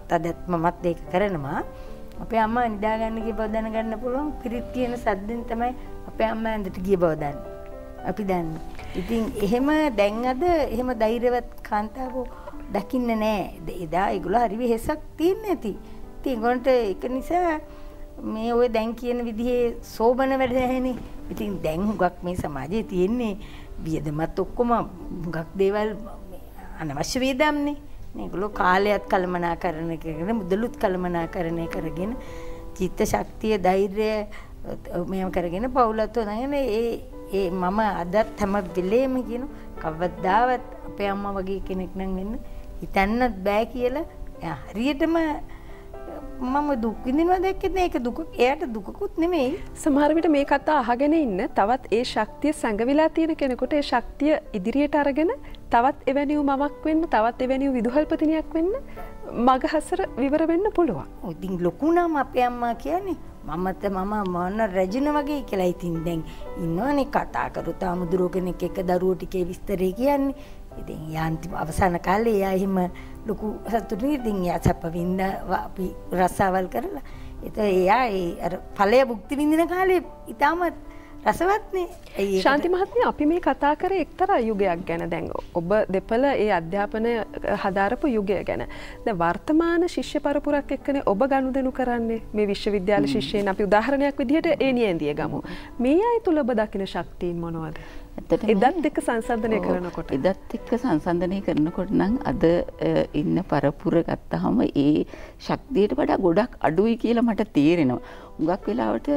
මමත් ඒක කරනවා. අපේ අම්මා නිදාගන්න ගිය බව දැනගන්න පුළුවන් පිරිත් කියන සද්දෙන් තමයි අපේ අම්මා ඇඳට ගිය බව දන්නේ. අපි දන්නේ. ඉතින් එහෙම දැන් අද එහෙම ධෛර්යවත් කාන්තාවෝ දකින්න නෑ. එදා ඒගොල්ලෝ හරි වෙහෙසක් තියන්නේ නැති. ඉතින් ඒගොල්ලන්ට ඒක නිසා මේ ඔය දැන් කියන විදිහේ සෝබන වැඩ නැහැනේ. ඉතින් දැන් හුඟක් මේ සමාජයේ තියෙන්නේ වියදමත් ඔක්කොම හුඟක් දේවල් අනවශ්‍ය වේදම්නේ. මේගොල්ලෝ කාලයත් කළමනාකරණය කරගෙන මුදලුත් කළමනාකරණය කරගෙන චිත්ත ශක්තිය ධෛර්යය මෙහෙම කරගෙන පවුලත් හොඳගෙන ඒ මම අදත් හැම වෙලේම කියන කවදාවත් අපේ අම්මා වගේ කෙනෙක් නම් වෙන්න හිතන්නත් බෑ කියලා හරියටම මම දුක් විඳිනවා දැක්කේ නෑ. ඒක දුක එයාට දුකකුත් නෙමෙයි. සමහර විට මේ කතා අහගෙන ඉන්න තවත් ඒ ශක්තිය සංගවිලා තියෙන කෙනෙකුට ඒ ශක්තිය ඉදිරියට අරගෙන තවත් එවැනි මමක් වෙන්න තවත් එවැනි විදුහල්පතිනියක් වෙන්න මගහසර විවර වෙන්න පුළුවන්. ඉතින් ලොකු නම් අපේ අම්මා කියන්නේ මම මොන රජින වගේ කියලා. ඉතින් දැන් ඉන්නවනේ කතා කරු තාමුදුරෝ කෙනෙක් එක දරුවෝ ටිකේ විස්තරේ කියන්නේ. ඉතින් යාන්තිම අවසාන කාලේ එයා එහෙම ලොකු සතුටින් ඉතින් එයා සැප වින්දා අපි රසාවල් කරලා. ඒතකොට එයා ඒ අර ඵලය භුක්ති විඳින කාලේ ඉතාමත් රසවත්නේ. ශාන්ති මහත්මිය අපි මේ කතා කරේ එක්තරා යුගයක් ගැන. දැන් ඔබ දෙපළ ඒ අධ්‍යාපනය හදාරපු යුගය ගැන. දැන් වර්තමාන ශිෂ්‍ය පරපුරක් එක්කනේ ඔබ ගනුදෙනු කරන්නේ. මේ විශ්වවිද්‍යාල ශිෂ්‍යයන් අපි උදාහරණයක් විදිහට ඒ නියැන්දිය ගමු. මේ අය තුල ඔබ දකින ශක්තියින් මොනවද? එදත් එක්ක සංසන්දනය කරනකොට එදත් එක්ක සංසන්දනය කරනකොට නම් අද ඉන්න පරපුර ගත්තහම ඒ ශක්තියට වඩා ගොඩක් අඩුයි කියලා මට තේරෙනවා. හුඟක් වෙලාවට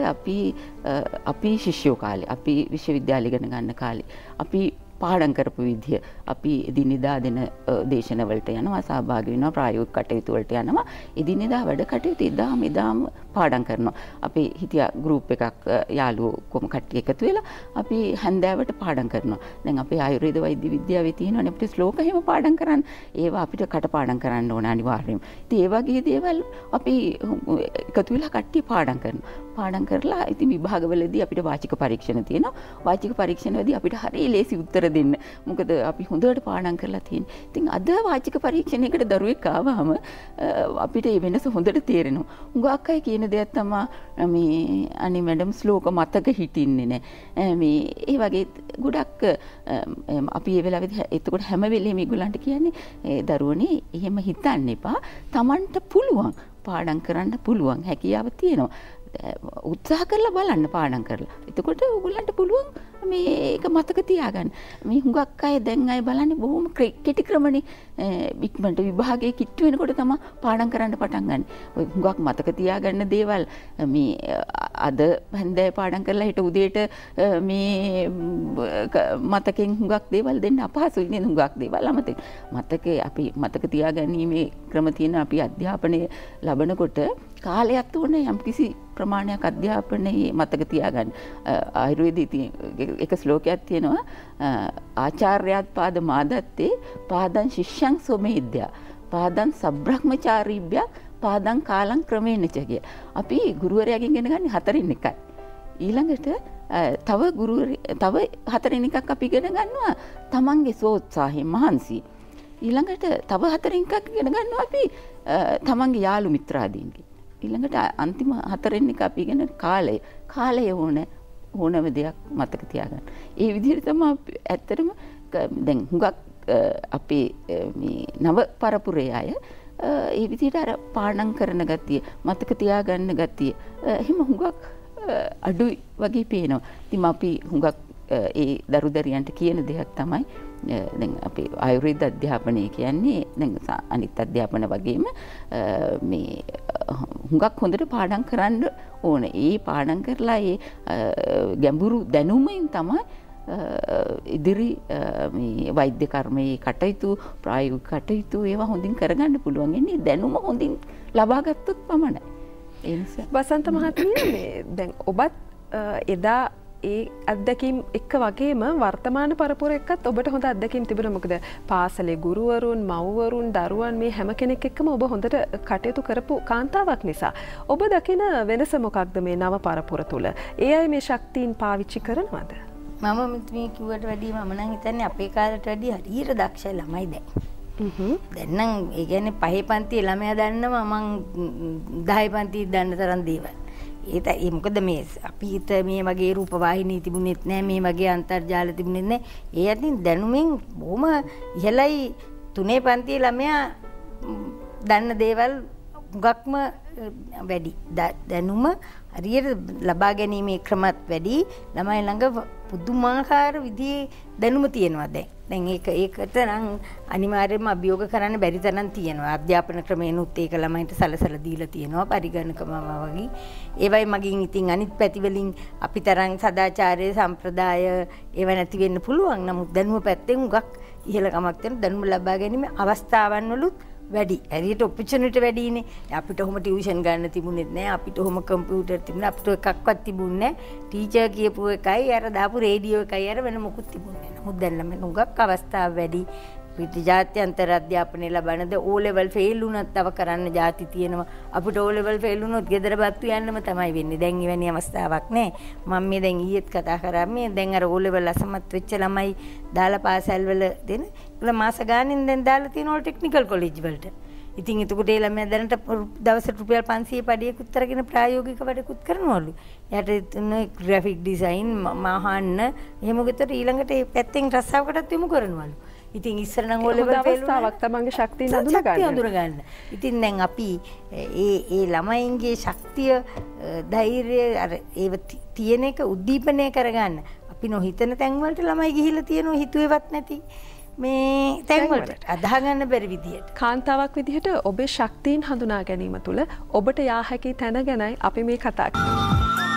අපි ශිෂ්‍යෝ කාලේ අපි විශ්වවිද්‍යාලය ඉගෙන ගන්න කාලේ අපි පාඩම් කරපු විදිය අපි එදිනෙදා දෙන දේශනවලට යනවා සහභාගී වෙනවා ප්‍රායෝගික කටයුතු වලට යනවා එදිනෙදා වැඩ කටයුතු එදාම පාඩම් කරනවා අපි හිටියා ගෲප් එකක් යාළුවෝ කොම කට්ටිය එකතු වෙලා අපි හැන්දෑවට පාඩම් කරනවා දැන් අපේ ආයුර්වේද වෛද්‍ය විද්‍යාවේ තියෙනවනේ අපිට ශ්ලෝක එහෙම පාඩම් කරන්න ඒවා අපිට කටපාඩම් කරන්න ඕන අනිවාර්යයෙන්ම ඉතින් ඒ වගේ දේවල් අපි එකතු වෙලා කට්ටිය පාඩම් කරලා ඉතින් විභාගවලදී අපිට වාචික පරීක්ෂණ තියෙනවා වාචික පරීක්ෂණවලදී අපිට හරිය ලේසි උත්තර දෙන්න. මොකද අපි හොඳට පාඩම් කරලා තියෙනවා. ඉතින් අද වාචික පරීක්ෂණයකට දරුවෙක් ආවම අපිට මේ වෙනස හොඳට තේරෙනවා. හුඟක් අය කියන දෙයක් තමයි මේ අනේ මැඩම් ශ්ලෝක මතක හිටින්නේ නැහැ. මේ ඒ වගේ ගොඩක් අපි මේ වෙලාවේදී එතකොට හැම වෙලේම මේගොල්ලන්ට කියන්නේ දරුවනේ එහෙම හිතන්න එපා. Tamanට පුළුවන් පාඩම් කරන්න පුළුවන් හැකියාව තියෙනවා. උත්සාහ කරලා බලන්න පාඩම් කරලා. එතකොට ඔයගොල්ලන්ට පුළුවන් මේක මතක තියාගන්න. මේ හුඟක් අය දැන් අය බලන්නේ බොහොම කෙටි ක්‍රමනේ ඉක්මනට විභාගයේ කිට්ටු වෙනකොට තමයි පාඩම් කරන්න පටන් ගන්න. ඔය හුඟක් මතක තියාගන්න දේවල් මේ අද හන්දේ පාඩම් කරලා හිට උදේට මේ මතකෙන් හුඟක් දේවල් දෙන්න අපහසුයි නේද හුඟක් දේවල් මතකේ අපි මතක තියාගැනීමේ ක්‍රම තියෙන අපි අධ්‍යාපනය ලබනකොට කාලයක් ඕනේ යම්කිසි ප්‍රමාණයක් අධ්‍යාපනයේ මතක තියාගන්න. ආයුර්වේදයේ එක ශ්ලෝකයක් තියෙනවා ආචාර්යයත් පාද මාදත්තේ පාදං ශිෂ්‍යං සොමේද්‍යා පාදං සබ්‍රහ්මචාරීභ්‍යක් පාදං කාලං ක්‍රමේනච කිය. අපි ගුරුවරයාගෙන් ඉගෙන ගන්න හතරින් එකයි. ඊළඟට තව තව 4 වෙනි එකක් අපි ඉගෙන ගන්නවා තමන්ගේ සෝත්සාහයෙන් මහන්සි. ඊළඟට තව 4 වෙනි එකක් ඉගෙන ගන්නවා අපි තමන්ගේ යාළු මිත්‍රාදීන්ගෙන්. ඊළඟට අන්තිම 4 වෙනි එක අපි ඉගෙන කාලය ඕනම දෙයක් මතක තියාගන්න. ඒ විදිහට තමයි ඇත්තටම දැන් හුඟක් අපේ මේ නව පරපුරේ අය ඒ විදිහට අර පාඩම් කරන ගතිය මතක තියාගන්න ගතිය එහෙම හුඟක් අඩුයි වගේ පේනවා. ඉතින් අපි හුඟක් ඒ දරුදරියන්ට කියන දෙයක් තමයි දැන් අපේ ආයුර්වේද අධ්‍යාපනය කියන්නේ දැන් අනිත් අධ්‍යාපන වගේම මේ හුඟක් හොඳට පාඩම් කරන්න ඕනේ. ඒ පාඩම් කරලා ඒ ගැඹුරු දැනුමෙන් තමයි ඉදිරි මේ වෛද්‍ය කර්මයේ කටයුතු ප්‍රායෝගික කටයුතු ඒවා හොඳින් කරගන්න පුළුවන්. එන්නේ දැනුම හොඳින් ලබා ගත්තොත් පමණයි. ඒ නිසා වසන්ත මහත්මිය මේ දැන් ඔබත් එදා ඒ අත්දැකීම් එක්ක වගේම වර්තමාන පරපුර එක්කත් ඔබට හොඳ අත්දැකීම් තිබුණා. මොකද පාසලේ ගුරුවරුන්, මව්වරුන්, දරුවන් මේ හැම කෙනෙක් එක්කම ඔබ හොඳට කටයුතු කරපු කාන්තාවක් නිසා ඔබ දකින වෙනස මොකක්ද මේ නව පරපුර තුල? ඒ අය මේ ශක්තියින් පාවිච්චි කරනවද? මම මේ කිව්වට වැඩිය මම නම් හිතන්නේ අපේ කාලේට වැඩිය හරියට දක්ෂයි ළමයි දැන්. දැන් නම් ඒ කියන්නේ පහේ පන්තියේ ළමයා දන්නවා මං 10 පන්තියේ දන්න තරම් දේවල්. ඒ මොකද මේ අපිට මේ වගේ රූප වාහිනී තිබුණෙත් නැහැ, මේ වගේ අන්තර්ජාල තිබුණෙත් නැහැ. ඒ අතින් දැනුමින් බොහොම ඉහළයි 3 පන්තියේ ළමයා දන්න දේවල් හුඟක්ම වැඩි. දැනුම හරියට ලබා ගැනීමේ ක්‍රමත් වැඩි. ළමයි ළඟ පුදුමාකාර විදිහේ දැනුම තියෙනවා දැන්. දැන් ඒකට නම් අනිවාර්යයෙන්ම අභියෝග කරන්න බැරි තරම් තියෙනවා. අධ්‍යාපන ක්‍රමේනොත් ඒක ළමයින්ට සලසලා දීලා තියෙනවා පරිගණකම වගේ. ඒවයි මගින් ඉතින් අනිත් පැති වලින් අපි තරම් සදාචාරයේ සම්ප්‍රදාය ඒව නැති වෙන්න පුළුවන්. නමුත් දැනුම පැත්තෙන් උගක් ඉහළකමක් තියෙන දැනුම ලබා ගැනීම අවස්ථාවන් වලුත් වැඩි. හරියට ඔපචුනිටි වැඩිනේ. අපිට ඔහොම ටියුෂන් ගන්න තිබුණෙත් නෑ. අපිට ඔහොම කම්පියුටර් තිබුණේ අපිට එකක්වත් තිබුණේ නෑ. ටීචර් කියපු එකයි අර දාපු රේඩියෝ එකයි අර වෙන මොකුත් තිබුණේ නෑ. නමුත් දැන් ළමයි උගක් අවස්ථා වැඩි. පිට ජාත්‍යන්තර අධ්‍යාපනය ලබනද O level fail වුණත් තව කරන්න ಜಾති තියෙනවා. අපිට O level fail වුණොත් ගෙදර බත්තු යන්නම තමයි වෙන්නේ. දැන් එවැනි අවස්ථාවක් නෑ. මම මේ දැන් ඊයේත් කතා කරා මේ දැන් අර O level අසමත් වෙච්ච ළමයි දාලා පාසල් වල දෙන ඒගොල්ල මාස ගානෙන් දැන් දාලා තියෙනවා ටෙක්නිකල් කොලෙජ් වලට. ඉතින් එතකොට ඒ ළමයා දැනට දවසට රුපියල් 500 පඩියකුත් අරගෙන ප්‍රායෝගික වැඩකුත් කරනවලු. එයාට ග්‍රැෆික් ඩිසයින් මහන්න එහෙම ගෙතර ඊළඟට ඒ පැත්තෙන් රස්සාවකටත් යොමු කරනවලු. ඉතින් ඉස්සර නම් O level fail අවස්ථාවක් තමන්ගේ ශක්තිය අඳුරගන්න. ඉතින් දැන් අපි ඒ ළමයින්ගේ ශක්තිය ධෛර්යය අර ඒව තියෙන එක උද්දීපනය කරගන්න. අපි නොහිතන තැන් වලට ළමයි ගිහිල්ලා තියෙනවා හිතුවේවත් නැති. මේ තැන්වලට අදාගන්න බැරි විදියට. කාන්තාවක් විදිහට ඔබේ ශක්තියින් හඳුනා ගැනීම තුළ ඔබට යා හැකි තැන ගැනයි අපි මේ කතා කරන්නේ.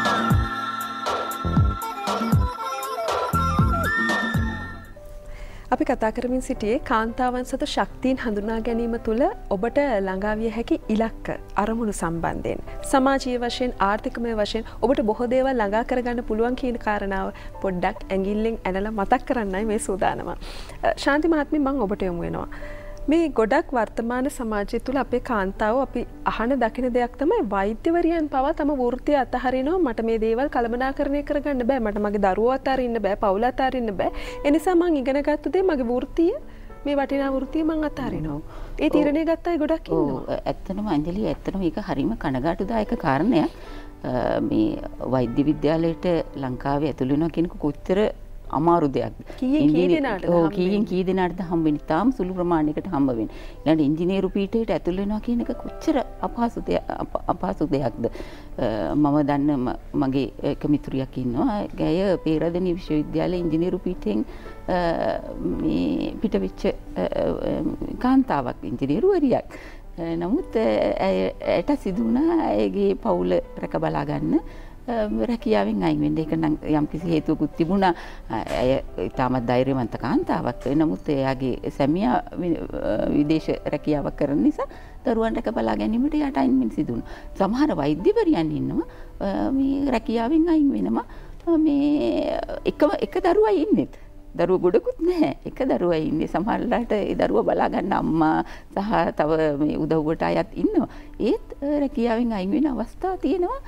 අපි කතා කරමින් සිටියේ කාන්තාවන් සතු ශක්තියින් හඳුනා ගැනීම තුළ ඔබට ළඟාවිය හැකි ඉලක්ක අරමුණු සම්බන්ධයෙන් සමාජීය වශයෙන් ආර්ථිකමය වශයෙන් ඔබට බොහෝ දේවල් ළඟා කරගන්න පුළුවන් කියන කාරණාව පොඩ්ඩක් ඇඟිල්ලෙන් ඇනලා මතක් කරන්නයි මේ සූදානම. ශාන්ති මහත්මිය මම ඔබට යොමු වෙනවා. මේ ගොඩක් වර්තමාන සමාජය තුළ අපේ කාන්තාව අපි අහන දකින දෙයක් තමයි වෛද්‍යවරියන් පවා තම වෘත්තිය අතහරිනවා. මට මේ දේවල් කළමනාකරණය කරගන්න බෑ. මට මගේ දරුවෝ අතහරින්න බෑ. පවුල අතහරින්න බෑ. ඒ නිසා මං ඉගෙන ගත්ත දේ මගේ වෘත්තිය මේ වටිනා වෘත්තිය මං අතහරිනවා. ඒ තීරණය ගත්ත අය ගොඩක් ඉන්නවා. ඇත්තටම අංජලි ඇත්තටම මේක හරිම කනගාටුදායක කාරණයක්. මේ වෛද්‍ය විද්‍යාලයට ලංකාවේ ඇතුළු වෙනවා කියනක කොච්චර අමාරු දෙයක්. කීයෙන් කී දෙනාටද හම්බ වෙන්නේ? තාම සුළු ප්‍රමාණයකට හම්බ වෙන්නේ. ඊළඟට ඉංජිනේරු පීඨයට ඇතුල් වෙනවා කියන එක කොච්චර අපහසු දෙයක්ද? මම දන්න මගේ එක මිතුරියක් ඉන්නවා. ඇය පේරාදෙණිය විශ්වවිද්‍යාලයේ ඉංජිනේරු පීඨයෙන් මේ පිටවෙච්ච කාන්තාවක් ඉංජිනේරුවරියක්. නමුත් ඇයට සිදු වුණා ඇයගේ පවුල රැක බලා ගන්න රැකියාවෙන් අයින් වෙන්න. ඒක නම් යම්කිසි හේතුවකුත් තිබුණා. ඇය ඉතාමත් ධෛර්යවන්ත කාන්තාවක්. නමුත් එයාගේ සැමියා විදේශ රැකියාවක් කරන නිසා දරුවන් රැක බලා ගැනීමට යට අයින් වෙන්න සිදු වුණා. සමහර වෛද්‍යවරියන් ඉන්නවා මේ රැකියාවෙන් අයින් වෙනවා මේ එක දරුවයි ඉන්නේ. දරුවෝ ගොඩකුත් නැහැ. එක දරුවා ඉන්නේ. සමහරවිට ඒ දරුවා බලා ගන්න අම්මා සහ තව මේ උදව්වට අයත් ඉන්නවා. ඒත් රැකියාවෙන් අයින් වෙන අවස්ථා තියෙනවා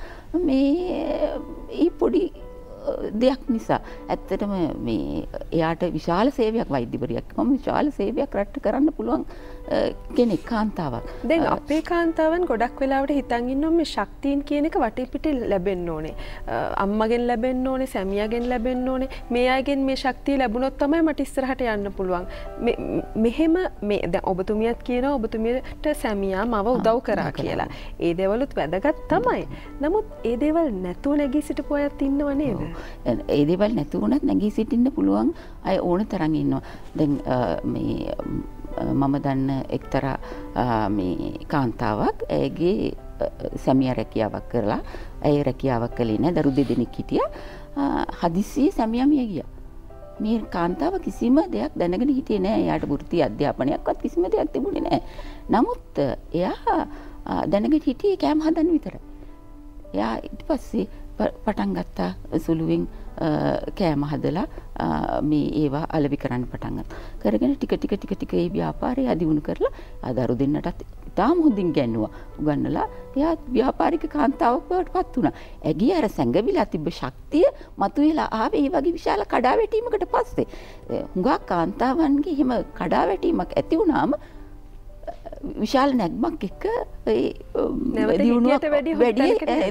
මේ පොඩි දෙයක් නිසා. ඇත්තටම මේ එයාට විශාල සේවයක් වෛද්‍යවරියක් මම විශාල සේවයක් රට කරන්න පුළුවන් කෙනෙක් කාන්තාවක්. දැන් අපේ කාන්තාවන් ගොඩක් වෙලාවට හිතන් ඉන්නවා මේ ශක්තියින් කියන එක වටේ පිටේ ලැබෙන්න ඕනේ. අම්මගෙන් ලැබෙන්න ඕනේ, සැමියාගෙන් ලැබෙන්න ඕනේ. මේ අයගෙන් මේ ශක්තිය ලැබුණොත් තමයි මට ඉස්සරහට යන්න පුළුවන්. මෙහෙම මේ දැන් ඔබතුමියත් කියනවා ඔබතුමියට සැමියා මව උදව් කරා කියලා. ඒ දේවලුත් වැදගත් තමයි. නමුත් ඒ දේවල් නැතුව නැගී සිටපු අයත් ඉන්නව නේද? ඒ දේවල් නැති වුණත් නැගී සිටින්න පුළුවන් අය ඕන තරම් ඉන්නවා. දැන් මේ මම දන්න එක්තරා මේ කාන්තාවක් ඇයගේ සැමියා රැකියාවක් කරලා ඇය රැකියාවක් කළේ නැහැ. දරු දෙදෙනෙක් හිටියා. හදිස්සියේ සැමියා මිය ගියා. මේ කාන්තාව කිසිම දෙයක් දැනගෙන හිටියේ නැහැ. එයාට වෘත්ති අධ්‍යාපනයක්වත් කිසිම දෙයක් තිබුණේ නැහැ. නමුත් එයා දැනගෙන හිටියේ කෑම හදන්න විතරයි. එයා ඊට පස්සේ පටන් ගත්තා සුළුවෙන් කෑම හදලා මේ ඒවා අලෙවි කරන්න පටන් ගත්තා. කරගෙන ටික ඒ ව්‍යාපාරය අදිවුණු කරලා ආදරු දෙන්නටත් ඉතාම හොඳින් ගැන්නුවා. උගන්නලා එයා ව්‍යාපාරික කාන්තාවක් බවට පත් වුණා. ඇගේ අර සැඟවිලා තිබ්බ ශක්තිය මතුවලා ආවේ මේ වගේ විශාල කඩාවැටීමකට පස්සේ. හුඟක් කාන්තාවන්ගේ එහෙම කඩාවැටීමක් ඇති වුණාම විශාල නැග්මක් එක්ක දියුණුවක් වැඩි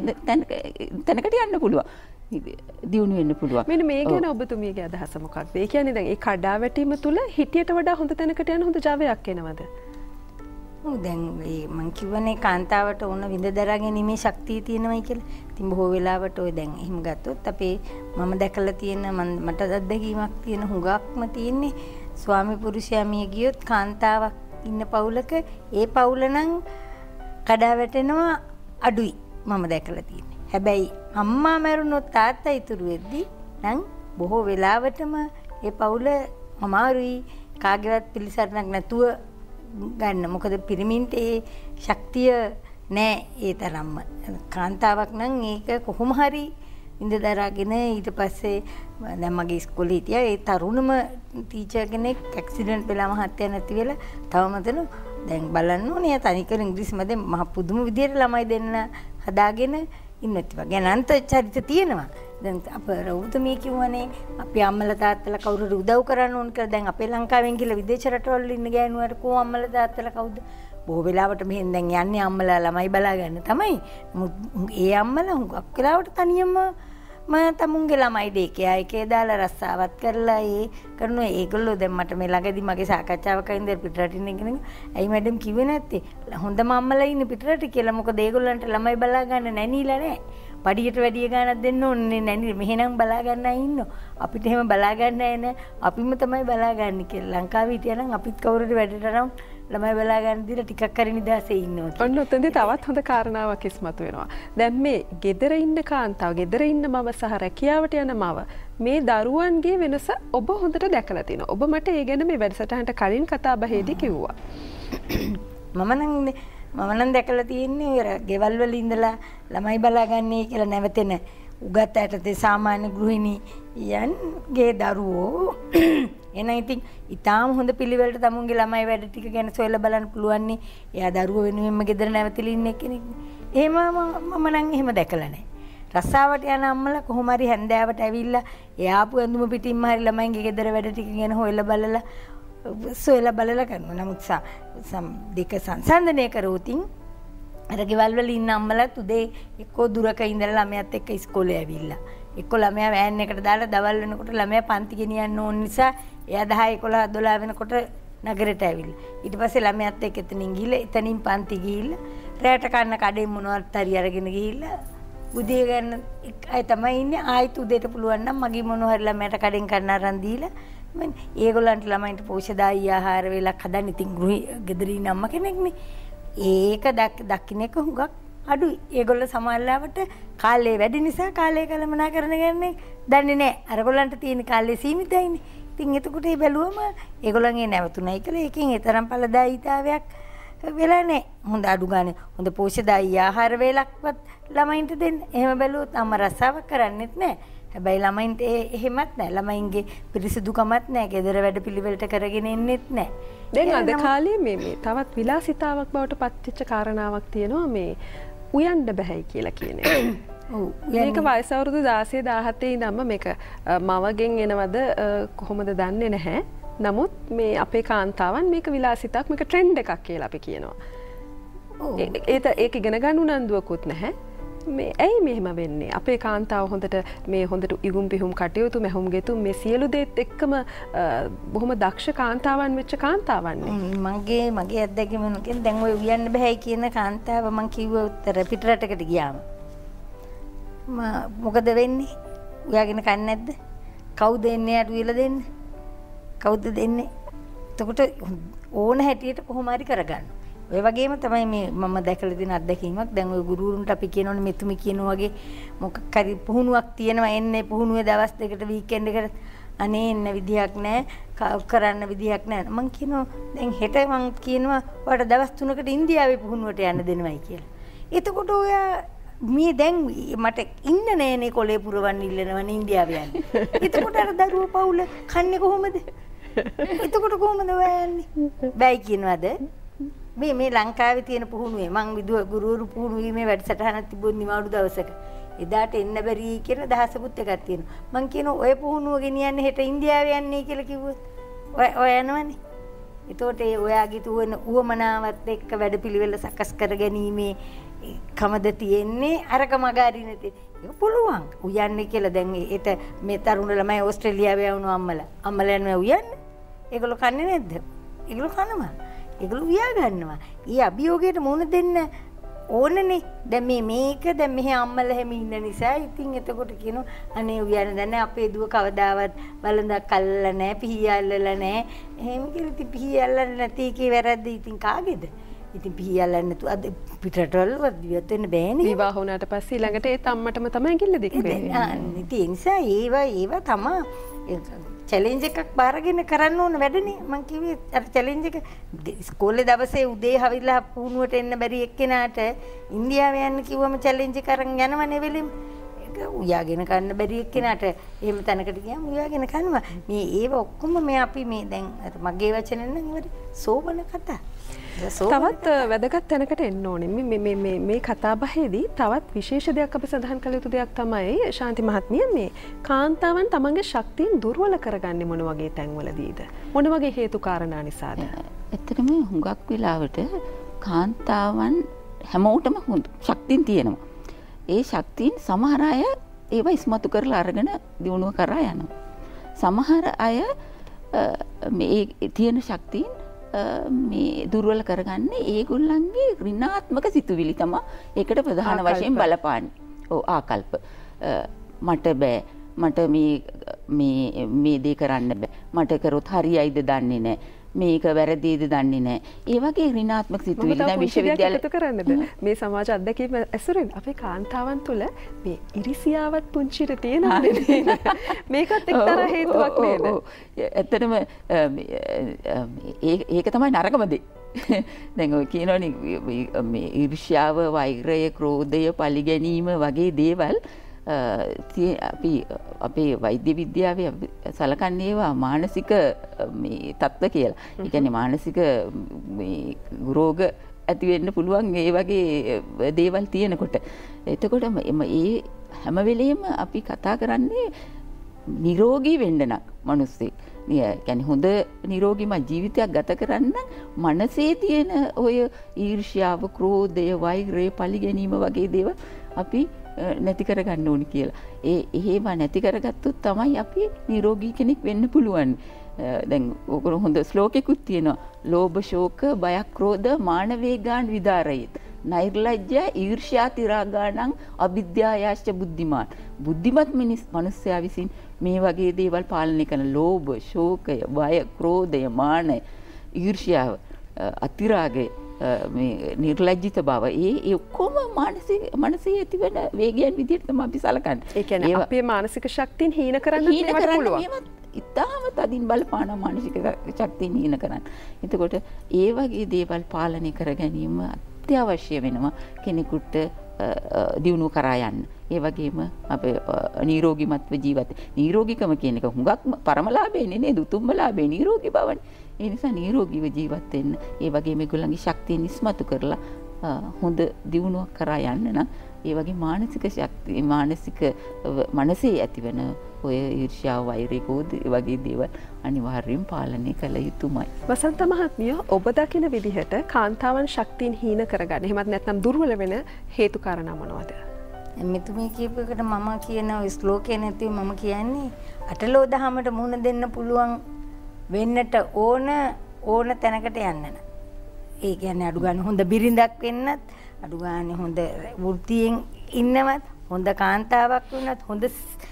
තැනකට යන්න පුළුවන්. දියුණු වෙන්න පුළුවන්. මෙන්න මේ ගැන ඔබතුමියගේ අදහස මොකක්ද? ඒ කියන්නේ දැන් ඒ කඩාවැටීම තුල හිතියට වඩා හොඳ තැනකට යන හොඳ ජවයක් එනවද? දැන් මං කිව්වනේ කාන්තාවට ඕන විඳ දරා ගැනීමේ ශක්තිය තියෙනවයි කියලා. ඉතින් බොහෝ වෙලාවට ඔය දැන් එහෙම ගත්තොත් අපේ මම දැකලා තියෙන මට අත්දැකීමක් තියෙන හුඟක්ම තියෙන්නේ ස්වාමි පුරුෂයා මිය ගියොත් කාන්තාවක් ඉන්න පවුලක ඒ පවුල නම් කඩාවැටෙනවා අඩුයි මම දැකලා තියෙන්නේ. හැබැයි අම්මා මැරුණොත් තාත්තා ඉතුරු වෙද්දි නම් බොහෝ වෙලාවටම ඒ පවුල අමාරුයි කාගේවත් පිළිසරණක් නැතුව ගන්න. මොකද පිරිමින්ට ඒ ශක්තිය නෑ ඒ තරම්ම. කාන්තාවක් නම් ඒක කොහොම හරි ඉඳ දරාගෙන ඊට පස්සේ දැන් මගේ ඉස්කෝලේ හිටියා ඒ තරුණම ටීචර් කෙනෙක් ඇක්සිඩන්ට් වෙලා මහත්තයා නැති වෙලා තවමතන දැන් බලන්න ඕනේ තනිකර ඉංග්‍රීසි මැද මහ පුදුම විදියට ළමයි දෙන්න හදාගෙන ඉන්නත් වගේ අනන්ත චරිත තියෙනවා. දැන් අප රවුතුමිය කිව්වනේ අපි අම්මලා තාත්තලා කවුරු හරි උදව් කරන්න ඕන කියලා. දැන් අපේ ලංකාවෙන් කියලා විදේශ රටවල ඉන්න ගෑනුවට කෝ අම්මලා තාත්තලා කවුද? බොහෝ වෙලාවට මෙහෙන් දැන් යන්නේ අම්මලා ළමයි බලා ගන්න තමයි. ඒ අම්මලා හුඟක් වෙලාවට තනියම තමුන්ගේ ළමයි දෙකේ අයකේ දාලා රස්සාවත් කරලා ඒ කරනවා. ඒගොල්ලෝ දැන් මට මේ ළඟදී මගේ සාකච්ඡාවක ඉඳන් පිටරටින් ඉගෙන ඇයි මැඩම් කිව්වේ නැත්තේ හොඳම අම්මලා ඉන්නේ පිටරට කියලා. මොකද ඒගොල්ලන්ට ළමයි බලා ගන්න නැනීලා නැහැ. පඩියට වැඩි ගාණක් දෙන්න ඕනේ නැනි. මෙහෙනම් බලා ගන්න අය ඉන්නවා. අපිට එහෙම බලා ගන්න අය නැහැ. අපිම තමයි බලා ගන්න කියලා. ලංකාවේ හිටියනම් අපිත් කවුරුරි වැඩට නම් ළමයි බලා ගන්න දීලා ටිකක් හරි නිදාසේ ඉන්නවා. ඔන්න ඔතනදී තවත් හොඳ කාරණාවක් ඉස්මතු වෙනවා. දැන් මේ ගෙදර ඉන්න කාන්තාව, ගෙදර ඉන්න මව සහ රැකියාවට යන මව මේ දරුවන්ගේ වෙනස ඔබ හොඳට දැකලා තිනවා. ඔබ මට ඒ ගැන මේ වැඩසටහනට කලින් කතා බහේදී කිව්වා. මම නම් දැකලා තියෙන්නේ ගෙවල් වල ඉඳලා ළමයි බලාගන්නේ කියලා නැවතෙන උගත් ඇටතේ සාමාන්‍ය ගෘහිණියන්ගේ දරුවෝ එන ඉතින් ඊටාම හොඳ පිළිවෙලට තමුන්ගේ ළමයි වැඩ ටික ගැන සොයලා බලන්න පුළුවන් නේ. එයා දරුවෝ වෙනුවෙන්ම ගෙදර නැවතිලා ඉන්න කෙනෙක් නේ. එහෙම මම නම් එහෙම දැකලා නැහැ. රස්සාවට යන අම්මලා කොහොම හරි හැන්දෑවට ඇවිල්ලා එයාපු ඇඳුම පිටින්ම හරි ළමයින්ගේ ගෙදර වැඩ ටික ගැන හොයලා බලලා සොයලා බලලා කරනවා. නමුත් දෙක සංසන්දනය කරවතින් අර ගෙවල් වල ඉන්න අම්මලාත් උදේ එක්කෝ දුරක ඉඳලා ළමයාත් එක්ක ඉස්කෝලේ ඇවිල්ලා එක්කෝ ළමයා වෑන් එකට දාලා දවල් වෙනකොට ළමයා පන්ති ගෙනියන්න ඕන නිසා එයා 10 11 12 වෙනකොට නගරයට ඇවිල්ලා ඊට පස්සේ ළමයාත් එක්ක එතනින් ගිහලා එතනින් පන්ති ගිහිල්ලා රැට කන්න කඩේ මොනවත් හරි අරගෙන ගිහිල්ලා උදේ ගන්න අය තමයි ඉන්නේ. ආයෙත් උදේට පුළුවන් නම් මගේ මොනවා හරි ළමයට කඩෙන් කන්න අරන් දීලා ඒගොල්ලන්ට ළමයින්ට පෝෂ්‍යදායී ආහාර වේලක් හදන්න ඉතින් ගෙදරින් අම්ම කෙනෙක්නේ. ඒක දකින්න එක හුඟක් අඩුයි. ඒගොල්ලෝ සමහරවිට කාලේ වැඩි නිසා කාලේ කළමනාකරණ ගන්නේ දන්නේ නැහැ. අරගොල්ලන්ට තියෙන කාලේ සීමිතයිනේ. ඉතින් එතකොට ඒ බැලුවම ඒගොල්ලන්ගේ නැවතුණයි කියලා ඒකෙන් ඒ තරම් ඵලදායීතාවයක් වෙලා නැහැ. හොඳ අඩු ගානේ හොඳ පෝෂ්‍යදායී ආහාර වේලක්වත් ළමයින්ට දෙන්න. එහෙම බැලුවොත් අම්ම රස්සාවක් කරන්නේත් නැහැ. හැබැයි ළමයින්ට එහෙමත් නැහැ. ළමයින්ගේ පිරිසිදුකමත් නැහැ. ගෙදර වැඩ පිළිවෙලට කරගෙන එන්නෙත් නැහැ. දැන් අද කාලේ මේ තවත් විලාසිතාවක් බවට පත්වෙච්ච කාරණාවක් තියෙනවා මේ උයන්න බැහැයි කියලා කියන එක. මේක වයස අවුරුදු 16 17 ඉඳන්ම මේක මවගෙන් එනවද කොහොමද දන්නේ නැහැ. නමුත් මේ අපේ කාන්තාවන් මේක විලාසිතාවක් මේක ට්‍රෙන්ඩ් එකක් කියලා අපි කියනවා. ඒක ඉගෙන ගන්න උනන්දුවකුත් නැහැ. මේ ඇයි මෙහෙම වෙන්නේ? අපේ කාන්තාව හොඳට ඉගුම් පිහුම් කටයුතු මෙහුම් ගෙතුම් මේ සියලු දේත් එක්කම බොහොම දක්ෂ කාන්තාවන් වෙච්ච කාන්තාවන්නේ. මගේ අත්දැකීම මොකද දැන් ඔය උයන්න බෑ කියන කාන්තාව මං කිව්ව උත්තර පිටරටකට ගියාම මොකද වෙන්නේ? උයාගෙන කන්නේ නැද්ද? කවුද එන්නේ යට උයලා දෙන්නේ? කවුද දෙන්නේ? එතකොට ඕන හැටියට කොහොම හරි කරගන්න. ඔය වගේම තමයි මේ මම දැකලා තියෙන අත්දැකීමක්. දැන් ඔය ගුරුවරුන්ට අපි කියනවනේ මෙතුමි කියනවා වගේ මොකක් හරි පුහුණුවක් තියෙනවා එන්නේ පුහුණුවේ දවස් දෙකට වීකෙන්ඩ් එකට අනේ එන්න විදියක් නැහැ කරන්න විදියක් නැහැ. මං කියනවා දැන් හෙට මං කියනවා ඔයාලට දවස් 3කට ඉන්දියාවේ පුහුණුවට යන්න දෙනවයි කියලා. එතකොට ඔයා මේ දැන් මට ඉන්න නෑනේ කොලේ පුරවන්න ඉල්ලනවනේ ඉන්දියාවේ යන්න. එතකොට අර දරුවෝ පවුල කන්නේ කොහොමද? එතකොට කොහොමද ඔයන්නේ? බෑ කියනවාද? මේ ලංකාවේ තියෙන පුහුණුවේ මං ගුරුවරු පුහුණු වීමේ වැඩසටහනක් තිබුණ නිමාඩු දවසක. එදාට එන්න බැරි කියන දහසකුත් එකක් තියෙනවා. මං කියනවා ඔය පුහුණුව ගෙනියන්න හෙට ඉන්දියාවේ යන්නේ කියලා කිව්වොත් ඔය යනවනේ. එතකොට ඔයාගේ තුවන උවමනාවත් එක්ක වැඩපිළිවෙල සකස් කර ගැනීමේ කමද තියෙන්නේ අරක මගාරින තියෙන්නේ. ඒක පුළුවන්. උයන්නේ කියලා දැන් ඒට මේ තරුණ ළමයි ඕස්ට්‍රේලියාවේ යවුණු අම්මලා යනවා උයන්නේ. ඒගොල්ලෝ කන්නේ නැද්ද? ඒගොල්ලෝ කනවා. ඒගොල්ලෝ උයා ගන්නවා. ඊ අභියෝගයට මුහුණ දෙන්න ඕනනේ. දැන් මේක දැන් මෙහි අම්මලා හැම ඉන්න නිසා ඉතින් එතකොට කියනවා අනේ උයන්න දැන් අපේ දුව කවදාවත් බලඳක් අල්ලලා නැහැ, පිහි අල්ලලා නැහැ. එහෙම කියලා ඉතින් පිහි අල්ලන්නේ නැති එකේ වැරද්ද ඉතින් කාගේද? ඉතින් පිහි අල්ලන්නේ නැතු අද පිටරටවල විවත් වෙන්න බෑනේ. විවාහ වුණාට පස්සේ ළඟට ඒ අම්මටම තමයි කිල්ල දික් වෙන්නේ. ඉතින් ඒ නිසා ඒවා තමයි චැලෙන්ජ් එකක් බාරගෙන කරන්න ඕන වැඩනේ. මං කිව්වේ අර චැලෙන්ජ් එක ඉස්කෝලේ දවසේ උදේ හවිලා පුහුණුවට එන්න බැරි එක්කෙනාට ඉන්දියාවේ යන්න කිව්වම චැලෙන්ජ් එක අරන් යනවනේ වෙලෙම. ඒක උයාගෙන කන්න බැරි එක්කෙනාට එහෙම තැනකට ගියාම උයාගෙන කනවා. මේ ඒව ඔක්කොම මේ අපි මේ දැන් මගේ වචනෙන් නම් ඉවර සෝබන කතා. තවත් වැදගත් තැනකට එන්න ඕනේ. මේ කතා බහේදී තවත් විශේෂ දෙයක් අපි සඳහන් කළ යුතු දෙයක් තමයි ශාන්ති මහත්මිය මේ කාන්තාවන් තමන්ගේ ශක්තියින් දුර්වල කරගන්නේ මොන වගේ තැන්වලදීද? මොන වගේ හේතු කාරණා නිසාද? ඇත්තටම හුඟක් වෙලාවට කාන්තාවන් හැමෝටම හොඳ ශක්තියින් තියෙනවා. ඒ ශක්තියින් සමහර අය ඒවා ඉස්මතු කරලා අරගෙන දිනුව කරා යනවා. සමහර අය මේ තියෙන ශක්තියින් මේ දුර්වල කරගන්නේ ඒගොල්ලන්ගේ ඍණාත්මක සිතුවිලි තමයි ඒකට ප්‍රධාන වශයෙන් බලපාන්නේ. ඔව් ආකල්ප. මට බෑ. මට මේ දේ කරන්න බෑ. මට කරොත් හරියයිද දන්නේ නැහැ. මේක වැරදිද දන්නේ නැහැ. ඒ වගේ ඍණාත්මක සිතුවිලි දැන් විශ්වවිද්‍යාලේ කරන්නද මේ සමාජ අත්දැකීම් ඇසුරෙන් අපේ කාන්තාවන් තුළ මේ ඉරිසියාවත් පුංචිට තියෙනවා නේද? මේකත් එක්තරා හේතුවක් නේද? ඇත්තටම ඒක තමයි නරකම දේ. දැන් ඔය කියනවනේ මේ ඊර්ෂ්‍යාව, වෛරය, ක්‍රෝධය, පලිගැනීම වගේ දේවල් අපේ වෛද්‍ය විද්‍යාවේ සලකන්නේ ඒවා මානසික මේ තත්ත්ව කියලා. ඒ කියන්නේ මානසික මේ රෝග ඇති වෙන්න පුළුවන් ඒ වගේ දේවල් තියෙනකොට. එතකොට මේ හැම වෙලෙම අපි කතා කරන්නේ නිරෝගී වෙන්න නම් මිනිස්සෙක්. කියන්නේ හොඳ නිරෝගීමත් ජීවිතයක් ගත කරන්න මනසේ තියෙන ඔය ඊර්ෂ්‍යාව, ක්‍රෝධය, වෛරය, පලිගැනීම වගේ දේවල් අපි නැති කරගන්න ඕනි කියලා. එහෙම නැති කරගත්තොත් තමයි අපි නිරෝගී කෙනෙක් වෙන්න පුළුවන්. දැන් ඕක හොඳ ශ්ලෝකෙකුත් තියෙනවා. ලෝභ, ශෝක, බය, ක්‍රෝධ, මාන වේගාන් විදාරයේත්. නෛර්ලජ්‍ය, ඊර්ෂ්‍යා, තිරාගාණං අවිද්‍යායාශ්ච බුද්ධිමාන්. බුද්ධිමත් මිනිස්සයා විසින් මේ වගේ දේවල් පාලනය කරන ලෝභ, ශෝකය, බය, ක්‍රෝධය, මානය, ඊර්ෂ්‍යාව, අතිරාගය, මේ නිර්ලජ්ජිත බව ඒ ඔක්කොම මානසික ඇතිවන වේගයන් විදිහට තමයි අපි සලකන්නේ. ඒ කියන්නේ අපේ මානසික ශක්තියින් හීන කරන්නත් මේවට පුළුවන්. ඉතාම තදින් බලපාන මානසික ශක්තියින් හීන කරන්න. එතකොට ඒ වගේ දේවල් පාලනය කර ගැනීම අත්‍යවශ්‍ය වෙනවා කෙනෙකුට දියුණුව කරා යන්න. ඒ වගේම අපේ නිරෝගීමත්ව ජීවත් නිරෝගීකම කියන එක හුඟක් පරමලාභයනේ නේද? උතුම්ම ලාභේ නිරෝගී බවනේ. ඒ නිසා නිරෝගීව ජීවත් වෙන්න. ඒ වගේම ඒගොල්ලන්ගේ ශක්තිය නිස්මතු කරලා හොඳ දියුණුවක් කරා යන්න නම් ඒ වගේ මානසික ශක්තිය මනසේ ඇතිවන ඔය ඊර්ෂ්‍යාව වෛරය කෝධ වගේ දේවල් අනිවාර්යෙන් පාලනය කළ යුතුමයි. වසන්ත මහත්මිය ඔබ දකින විදිහට කාන්තාවන් ශක්තියින් හීන කරගන්න එහෙමත් නැත්නම් දුර්වල වෙන හේතු කාරණා මොනවද? මෙතුමී කියපුවකට මම කියන ඔය ශ්ලෝකේ නැති මම කියන්නේ අටලෝ දහමට මුහුණ දෙන්න පුළුවන් වෙන්නට ඕන තැනකට යන්න. ඒ කියන්නේ අඩු ගන්න හොඳ බිරිඳක් වෙන්නත් අඩු ගන්න හොඳ වෘත්තියෙන් ඉන්නවත් හොඳ කාන්තාවක් වුණත් හොඳ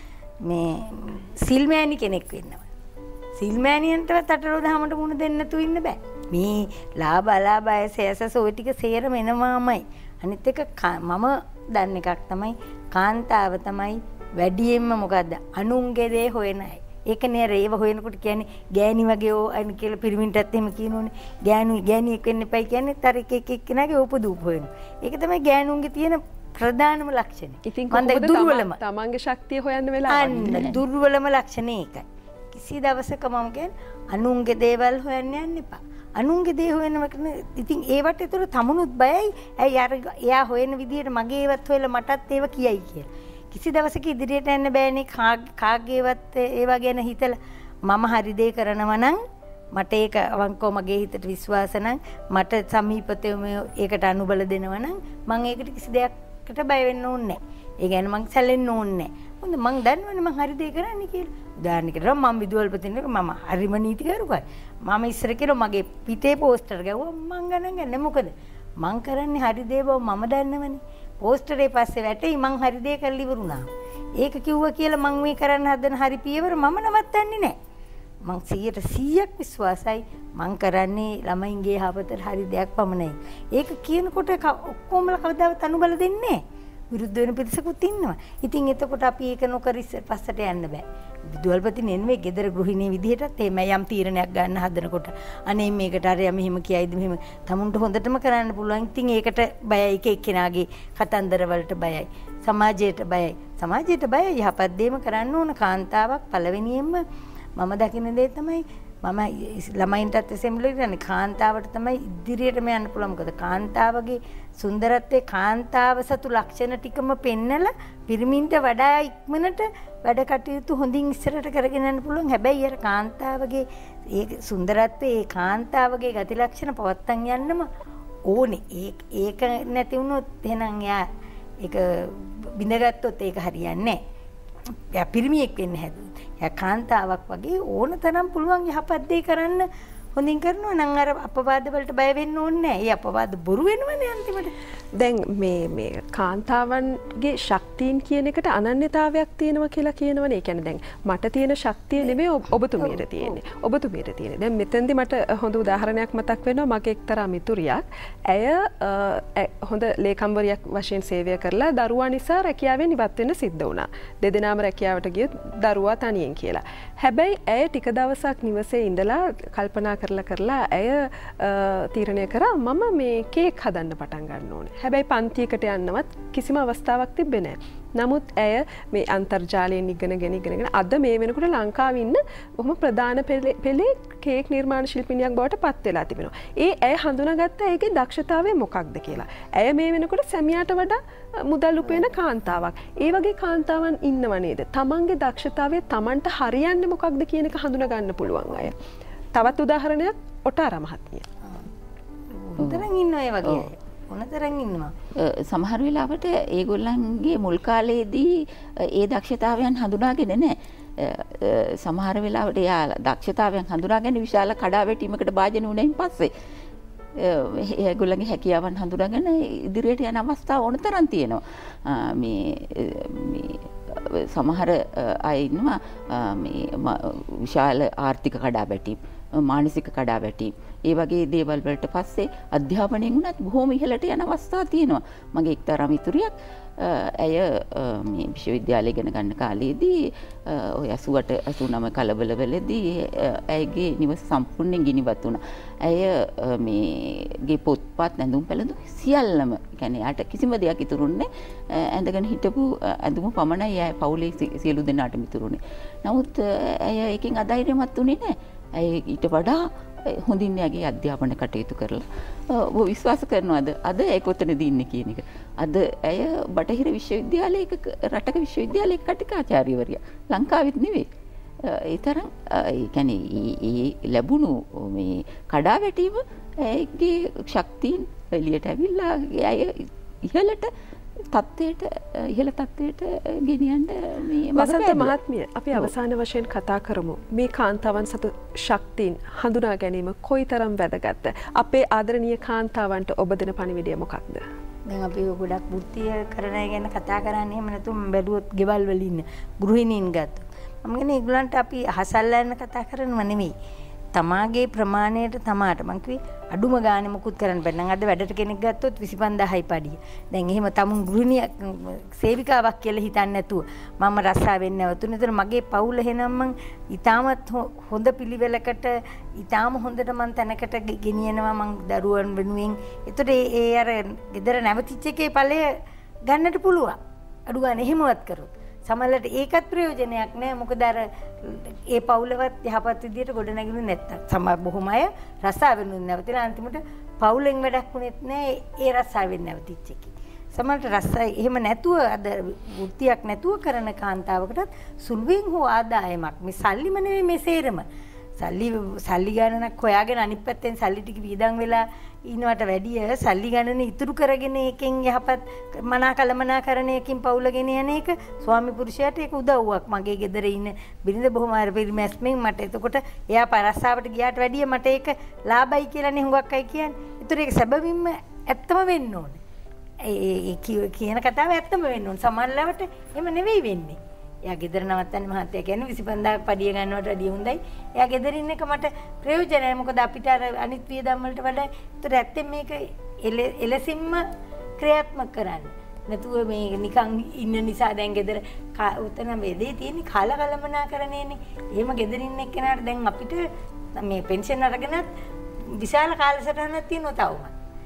මේ සිල්මෑණි කෙනෙක් වෙන්නවා. සිල්මෑණියන්ටවත් අටලෝ දහමට මුහුණ දෙන්න තු ඉන්න බෑ. මේ ලාභ අලාභ ඇසස ඔය ටික සේරම එනවාමයි. අනිත් එක මම දන්න එකක් තමයි කාන්තාව තමයි වැඩියෙන්ම මොකද්ද අනුන්ගේ දේ හොයන අය. ඒක නේර ඒව හොයනකොට කියන්නේ ගෑණි වගේ ඕ අනිත් කියලා පිරිමින්ටත් එහෙම කියනෝනේ. ගෑණියෙක් වෙන්න එපයි කියන්නේ තර එක කෙනාගේ උපදූප හොයන. ඒක තමයි ගෑණුන්ගේ තියෙන ප්‍රධානම ලක්ෂණය. ඉතින් කොහොමද තමන්ගේ ශක්තිය හොයන්න වෙලා අන්න දුර්වලම ලක්ෂණය ඒකයි. කිසි දවසක මම කියන්නේ අනුන්ගේ දේවල් හොයන්න යන්න එපා. අනුන්ගේ දේ හොයනවට ඉතින් ඒවට ඒතර තමුණුත් බයයි. ඇයි අර එයා හොයන විදියට මගේ ඒවත් හොයලා මටත් ඒව කියයි කියලා. කිසි දවසක ඉදිරියට යන්න බෑනේ කාගේවත් ඒවා ගැන හිතලා මම හරි දේ කරනවා නම් මට ඒක අවංකව මගේ හිතට විශ්වාස නම් මට සමීපතෙම ඒකට අනුබල දෙනවා නම් මම ඒකට කිසි දෙයක්කට බය වෙන්න ඕනේ නැහැ. ඒ කියන්නේ මං සැලෙන්න ඕනේ නැහැ. හොඳ මං දන්නවනේ මං හරි දේ කරන්නේ කියලා. උදාහරණයකට මම විදුහල්පතිනේ මම හරිම නීතිකරුකයි. මම ඉස්සර කියලා මගේ පිටේ පෝස්ටර් ගැව්වා මං ගණන් ගන්නේ මොකද මං කරන්නේ හරි දේ බව මම දන්නවනේ. පෝස්ටරේ පස්සේ වැටෙයි මං හරි දේ කරලා ඉවරුණා. ඒක කිව්වා කියලා මං මේ කරන්න හදන හරි පියවර මම නවත්තන්නේ නැහැ. මං 100% විශ්වාසයි මං කරන්නේ ළමයින්ගේ යහපතට හරි දෙයක් පමණයි. ඒක කියනකොට ඔක්කොමලා කවදාවත් අනුබල දෙන්නේ නැහැ. විරුද්ධ වෙන පිරිසකුත් ඉන්නවා. ඉතින් එතකොට අපි ඒක නොකර ඉස්සර පස්සට යන්න බෑ. විදුහල්පති නෙන්නේ ගෙදර ගෘහිණී විදිහටත් එහෙම යම් තීරණයක් ගන්න හදනකොට අනේ මේකට අර යම මෙහෙම කියයිද මෙහෙම තමුන්ට හොඳටම කරන්න පුළුවන්. ඉතින් ඒකට බයයි එක එක්කෙනාගේ කතන්දර වලට බයයි. සමාජයට බයයි. සමාජයට බයයි යහපත් දේම කරන්න ඕන කාන්තාවක් පළවෙනියෙන්ම මම දකින දේ තමයි මම ළමයින්ටත් එසෙම්බලි කරන්නේ කාන්තාවට තමයි ඉදිරියටම යන්න පුළුවන්. මොකද කාන්තාවගේ සුන්දරත්වයේ කාන්තාව සතු ලක්ෂණ ටිකම පෙන්නලා පිරිමින්ට වඩා ඉක්මනට වැඩ කටයුතු හොඳින් ඉස්සරහට කරගෙන යන්න පුළුවන්. හැබැයි අර කාන්තාවගේ ඒ සුන්දරත්වයේ ඒ කාන්තාවගේ ගති ලක්ෂණ පවත්තන් යන්නම ඕනේ. ඒක නැති වුණොත් එහෙනම් යා ඒක බිඳගත්තොත් ඒක හරියන්නේ නැහැ. යා පිරිමියෙක් වෙන්න හැදුවොත් යා කාන්තාවක් වගේ ඕන තරම් පුළුවන් යහපත් දේ කරන්න හොඳින් කරනවා නම් අර අපවාද වලට බය වෙන්න ඕනේ නැහැ. ඒ අපවාද බොරු වෙනවනේ අන්තිමට. දැන් මේ කාන්තාවන්ගේ ශක්තියින් කියන එකට අනන්‍යතාවයක් තියෙනවා කියලා කියනවනේ. ඒ කියන්නේ දැන් මට තියෙන ශක්තිය නෙමෙයි ඔබතුමියට තියෙන්නේ. ඔබතුමියට තියෙන්නේ. දැන් මෙතෙන්දි මට හොඳ උදාහරණයක් මතක් වෙනවා. මගේ එක්තරා මිතුරියක්. ඇය හොඳ ලේකම්වරියක් වශයෙන් සේවය කරලා දරුවා නිසා රැකියාවෙන් ඉවත් වෙන්න සිද්ධ වුණා. දෙදෙනාම රැකියාවට ගියොත් දරුවා තනියෙන් කියලා. හැබැයි ඇය ටික දවසක් නිවසේ ඉඳලා කල්පනා කරලා ඇය තීරණය කරා මම මේ කේක් හදන්න පටන් ගන්න ඕනේ. හැබැයි පන්තියකට යන්නවත් කිසිම අවස්ථාවක් තිබ්බේ නැහැ. නමුත් ඇය මේ අන්තර්ජාලයෙන් ඉගෙනගෙන අද මේ වෙනකොට ලංකාවේ ඉන්න බොහොම ප්‍රධාන පෙළේ කේක් නිර්මාණ ශිල්පිනියක් බවට පත් වෙලා තිබෙනවා. ඒ ඇය හඳුනාගත්ත ඒකේ දක්ෂතාවය මොකක්ද කියලා. ඇය මේ වෙනකොට සැමියාට වඩා මුදල් උපයන කාන්තාවක්. ඒ වගේ කාන්තාවන් ඉන්නව නේද? තමන්ගේ දක්ෂතාවය තමන්ට හරියන්නේ මොකක්ද කියන එක හඳුනා ගන්න පුළුවන් අය. තවත් උදාහරණයක් ඔටාරා මහත්මිය. උතරන් ඉන්නවා ඒ වගේ. මොනතරම් ඉන්නවා. සමහර වෙලාවට ඒගොල්ලන්ගේ මුල් කාලේදී ඒ දක්ෂතාවයන් හඳුනාගෙන නැහැ. සමහර වෙලාවට එයා දක්ෂතාවයන් හඳුනාගෙන විශාල කඩාවැටීමකට භාජන වුණයින් පස්සේ ඒගොල්ලන්ගේ හැකියාවන් හඳුනාගෙන ඉදිරියට යන අවස්ථා ඕන තරම් තියෙනවා. මේ සමහර අය ඉන්නවා මේ විශාල ආර්ථික කඩාවැටීම් මානසික කඩාවැටීම්. ඒ වගේ දේවල් වලට පස්සේ අධ්‍යාපනයෙන් උනත් බොහොම ඉහළට යන අවස්ථා තියෙනවා. මගේ එක්තරා මිතුරියක් ඇය මේ විශ්වවිද්‍යාලය ඉගෙන ගන්න කාලේදී ඔය 88 89 කලබලවලදී ඇයගේ නිවස සම්පූර්ණයෙන් ගිනිවත් වුණා. ඇය මේගේ පොත්පත් ඇඳුම් පැළඳුම් සියල්ලම කියන්නේ යාට කිසිම දෙයක් ඉතුරුන්නේ ඇඳගෙන හිටපු ඇඳුම පමණයි ඇය පවුලේ සියලු දෙනාටම ඉතුරුනේ. නමුත් ඇය එකකින් අධෛර්යමත් වුණේ නැහැ. ඇය ඊට වඩා හොඳින් යාගේ අධ්‍යාපන කටයුතු කරලා ඔබ විශ්වාස කරනවද අද ඇය කොතනද ඉන්නේ කියන එක. අද ඇය බටහිර විශ්වවිද්‍යාලයක රටක විශ්වවිද්‍යාලයක කතිකාචාර්යවරියක්. ලංකාවෙත් නෙවෙයි. ඒ තරම් ඒ කියන්නේ ඒ ලැබුණු මේ කඩාවැටීම ඇයගේ ශක්තියින් එළියට ඇවිල්ලා ඇය ඉහළට ඉහළ තත්ත්වයට ගෙනියන්න මේ වසන්ත මහත්මිය අපි අවසාන වශයෙන් කතා කරමු. මේ කාන්තාවන් සතු ශක්තියින් හඳුනා ගැනීම කොයිතරම් වැදගත්ද? අපේ ආදරණීය කාන්තාවන්ට ඔබ දෙන පණිවිඩය මොකක්ද? දැන් අපි ගොඩක් වෘත්තීය කරන අය ගැන කතා කරන්නේ එහෙම නැතුම් බැලුවොත් ගෙවල් වල ඉන්න ගෘහිණීන් ගත්තොත් මම කියන්නේ ඒගොල්ලන්ට අපි හසල්ලන්න කතා කරනව නෙමෙයි. තමාගේ ප්‍රමාණයට තමාට මං කිව්වේ අඩුම ගානේ මුකුත් කරන්න බෑ. නම් අද වැඩට කෙනෙක් ගත්තොත් 25000යි පඩිය. දැන් එහෙම තමුන් ගෘහිණියක් සේවිකාවක් කියලා හිතන්නේ නැතුව මම රස්සාවෙන් නැවතුනේ. ඒතර මගේ පවුල එහෙනම් මං ඊටමත් හොඳ පිළිවෙලකට ඊටම හොඳට මං තැනකට ගෙනියනවා මං දරුවන් වෙනුවෙන්. ඒතර ඒ අර ගෙදර නැවතිච්ච එකේ ඵලය ගන්නට පුළුවන්. අඩු ගානේ එහෙමවත් කරොත්. සමහරවිට ඒකත් ප්‍රයෝජනයක් නෑ. මොකද අර ඒ පවුලවත් යහපත් විදියට ගොඩ නැගුණේ නැත්තම් සමහර බොහොම අය රස්සාවෙන් නැවතිලා අන්තිමට පවුලෙන් වැඩක් වුණෙත් නෑ ඒ රස්සාවෙන් නැවතිච්ච එකේ. සමහරට රස්සාව එහෙම නැතුව අද වෘත්තියක් නැතුව කරන කාන්තාවකටත් සුළුවෙන් හෝ ආදායමක් මේ සල්ලිම නෙවෙයි මේ සේරම. සල්ලි ගණනක් හොයාගෙන අනිත් පැත්තෙන් සල්ලි ටික වීදම් වෙලා ඉන්නවට වැඩිය සල්ලි ගණන ඉතුරු කරගෙන එකෙන් යහපත් මනා කළමනාකරණයකින් පවුලගෙන යන එක ස්වාමි පුරුෂයාට ඒක උදව්වක්. මගේ ගෙදර ඉන්න බිරිඳ බොහොම අර පිරිමැස්මෙන් මට එතකොට එයා පරස්සාවට ගියාට වැඩිය මට ඒක ලාභයි කියලානේ හුඟක් අය කියන්නේ. ඒතර ඒක සැබවින්ම ඇත්තම වෙන්න ඕනේ. ඒ කියන කතාව ඇත්තම වෙන්න ඕනේ. සමහරවිට එහෙම නෙවෙයි වෙන්නේ. එයා ගෙදර නවත්තන්නේ මහත්තයා කියන්නේ 25000ක් පඩිය ගන්නවට වැඩිය හොඳයි. එයා ගෙදර ඉන්න එක මට ප්‍රයෝජනයි. මොකද අපිට අර අනිත් වියදම් වලට වඩා ඒතර ඇත්තෙන් මේක එලෙසින්ම ක්‍රියාත්මක කරන්න. නැතුව මේ නිකන් ඉන්න නිසා දැන් ගෙදර උතන වෙදේ තියෙන්නේ කාලකලමනාකරණයනේ. එහෙම ගෙදර ඉන්න එක්කෙනාට දැන් අපිට මේ පෙන්ෂන් අරගෙනත් විශාල කාලසටහනක් තියෙනවා තවම.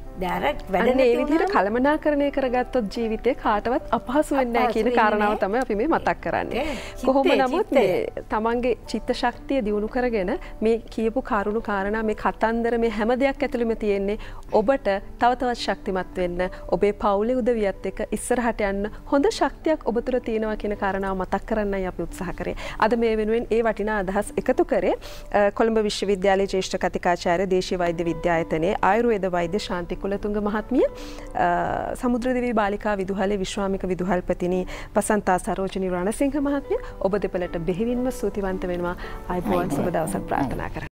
ඒ විදිහට කළමනාකරණය කරගත්තොත් ජීවිතේ කාටවත් අපහසු වෙන්නේ නැහැ කියන කාරණාව තමයි අපි මේ මතක් කරන්නේ. කොහොම නමුත් මේ තමන්ගේ චිත්ත ශක්තිය දියුණු කරගෙන මේ කියපු කරුණු කාරණා මේ කතන්දර මේ හැම දෙයක් ඇතුළෙම තියෙන්නේ ඔබට තව තවත් ශක්තිමත් වෙන්න, ඔබේ පවුලේ උදවියත් එක්ක ඉස්සරහට යන්න හොඳ ශක්තියක් ඔබ තුළ තියෙනවා කියන කාරණාව මතක් කරන්නයි අපි උත්සාහ කරේ. අද මේ වෙනුවෙන් ඒ වටිනා අදහස් එකතු කරේ කොළඹ විශ්වවිද්‍යාලයේ ජ්‍යෙෂ්ඨ කතිකාචාර්ය දේශීය වෛද්‍ය විද්‍යායතනයේ ආයුර්වේද වෛද්‍ය ශාන්ති කුලතුංග මහත්මිය, සමුද්‍රදේවී බාලිකා විදුහලේ විශ්‍රාමික විදුහල්පතිනි වසන්තා සරෝජිනී රණසිංහ මහත්මිය, ඔබ දෙපළට බෙහෙවින්ම ස්තුතිවන්ත වෙනවා. ආයුබෝවන් සුබ දවසක් ප්‍රාර්ථනා කරා.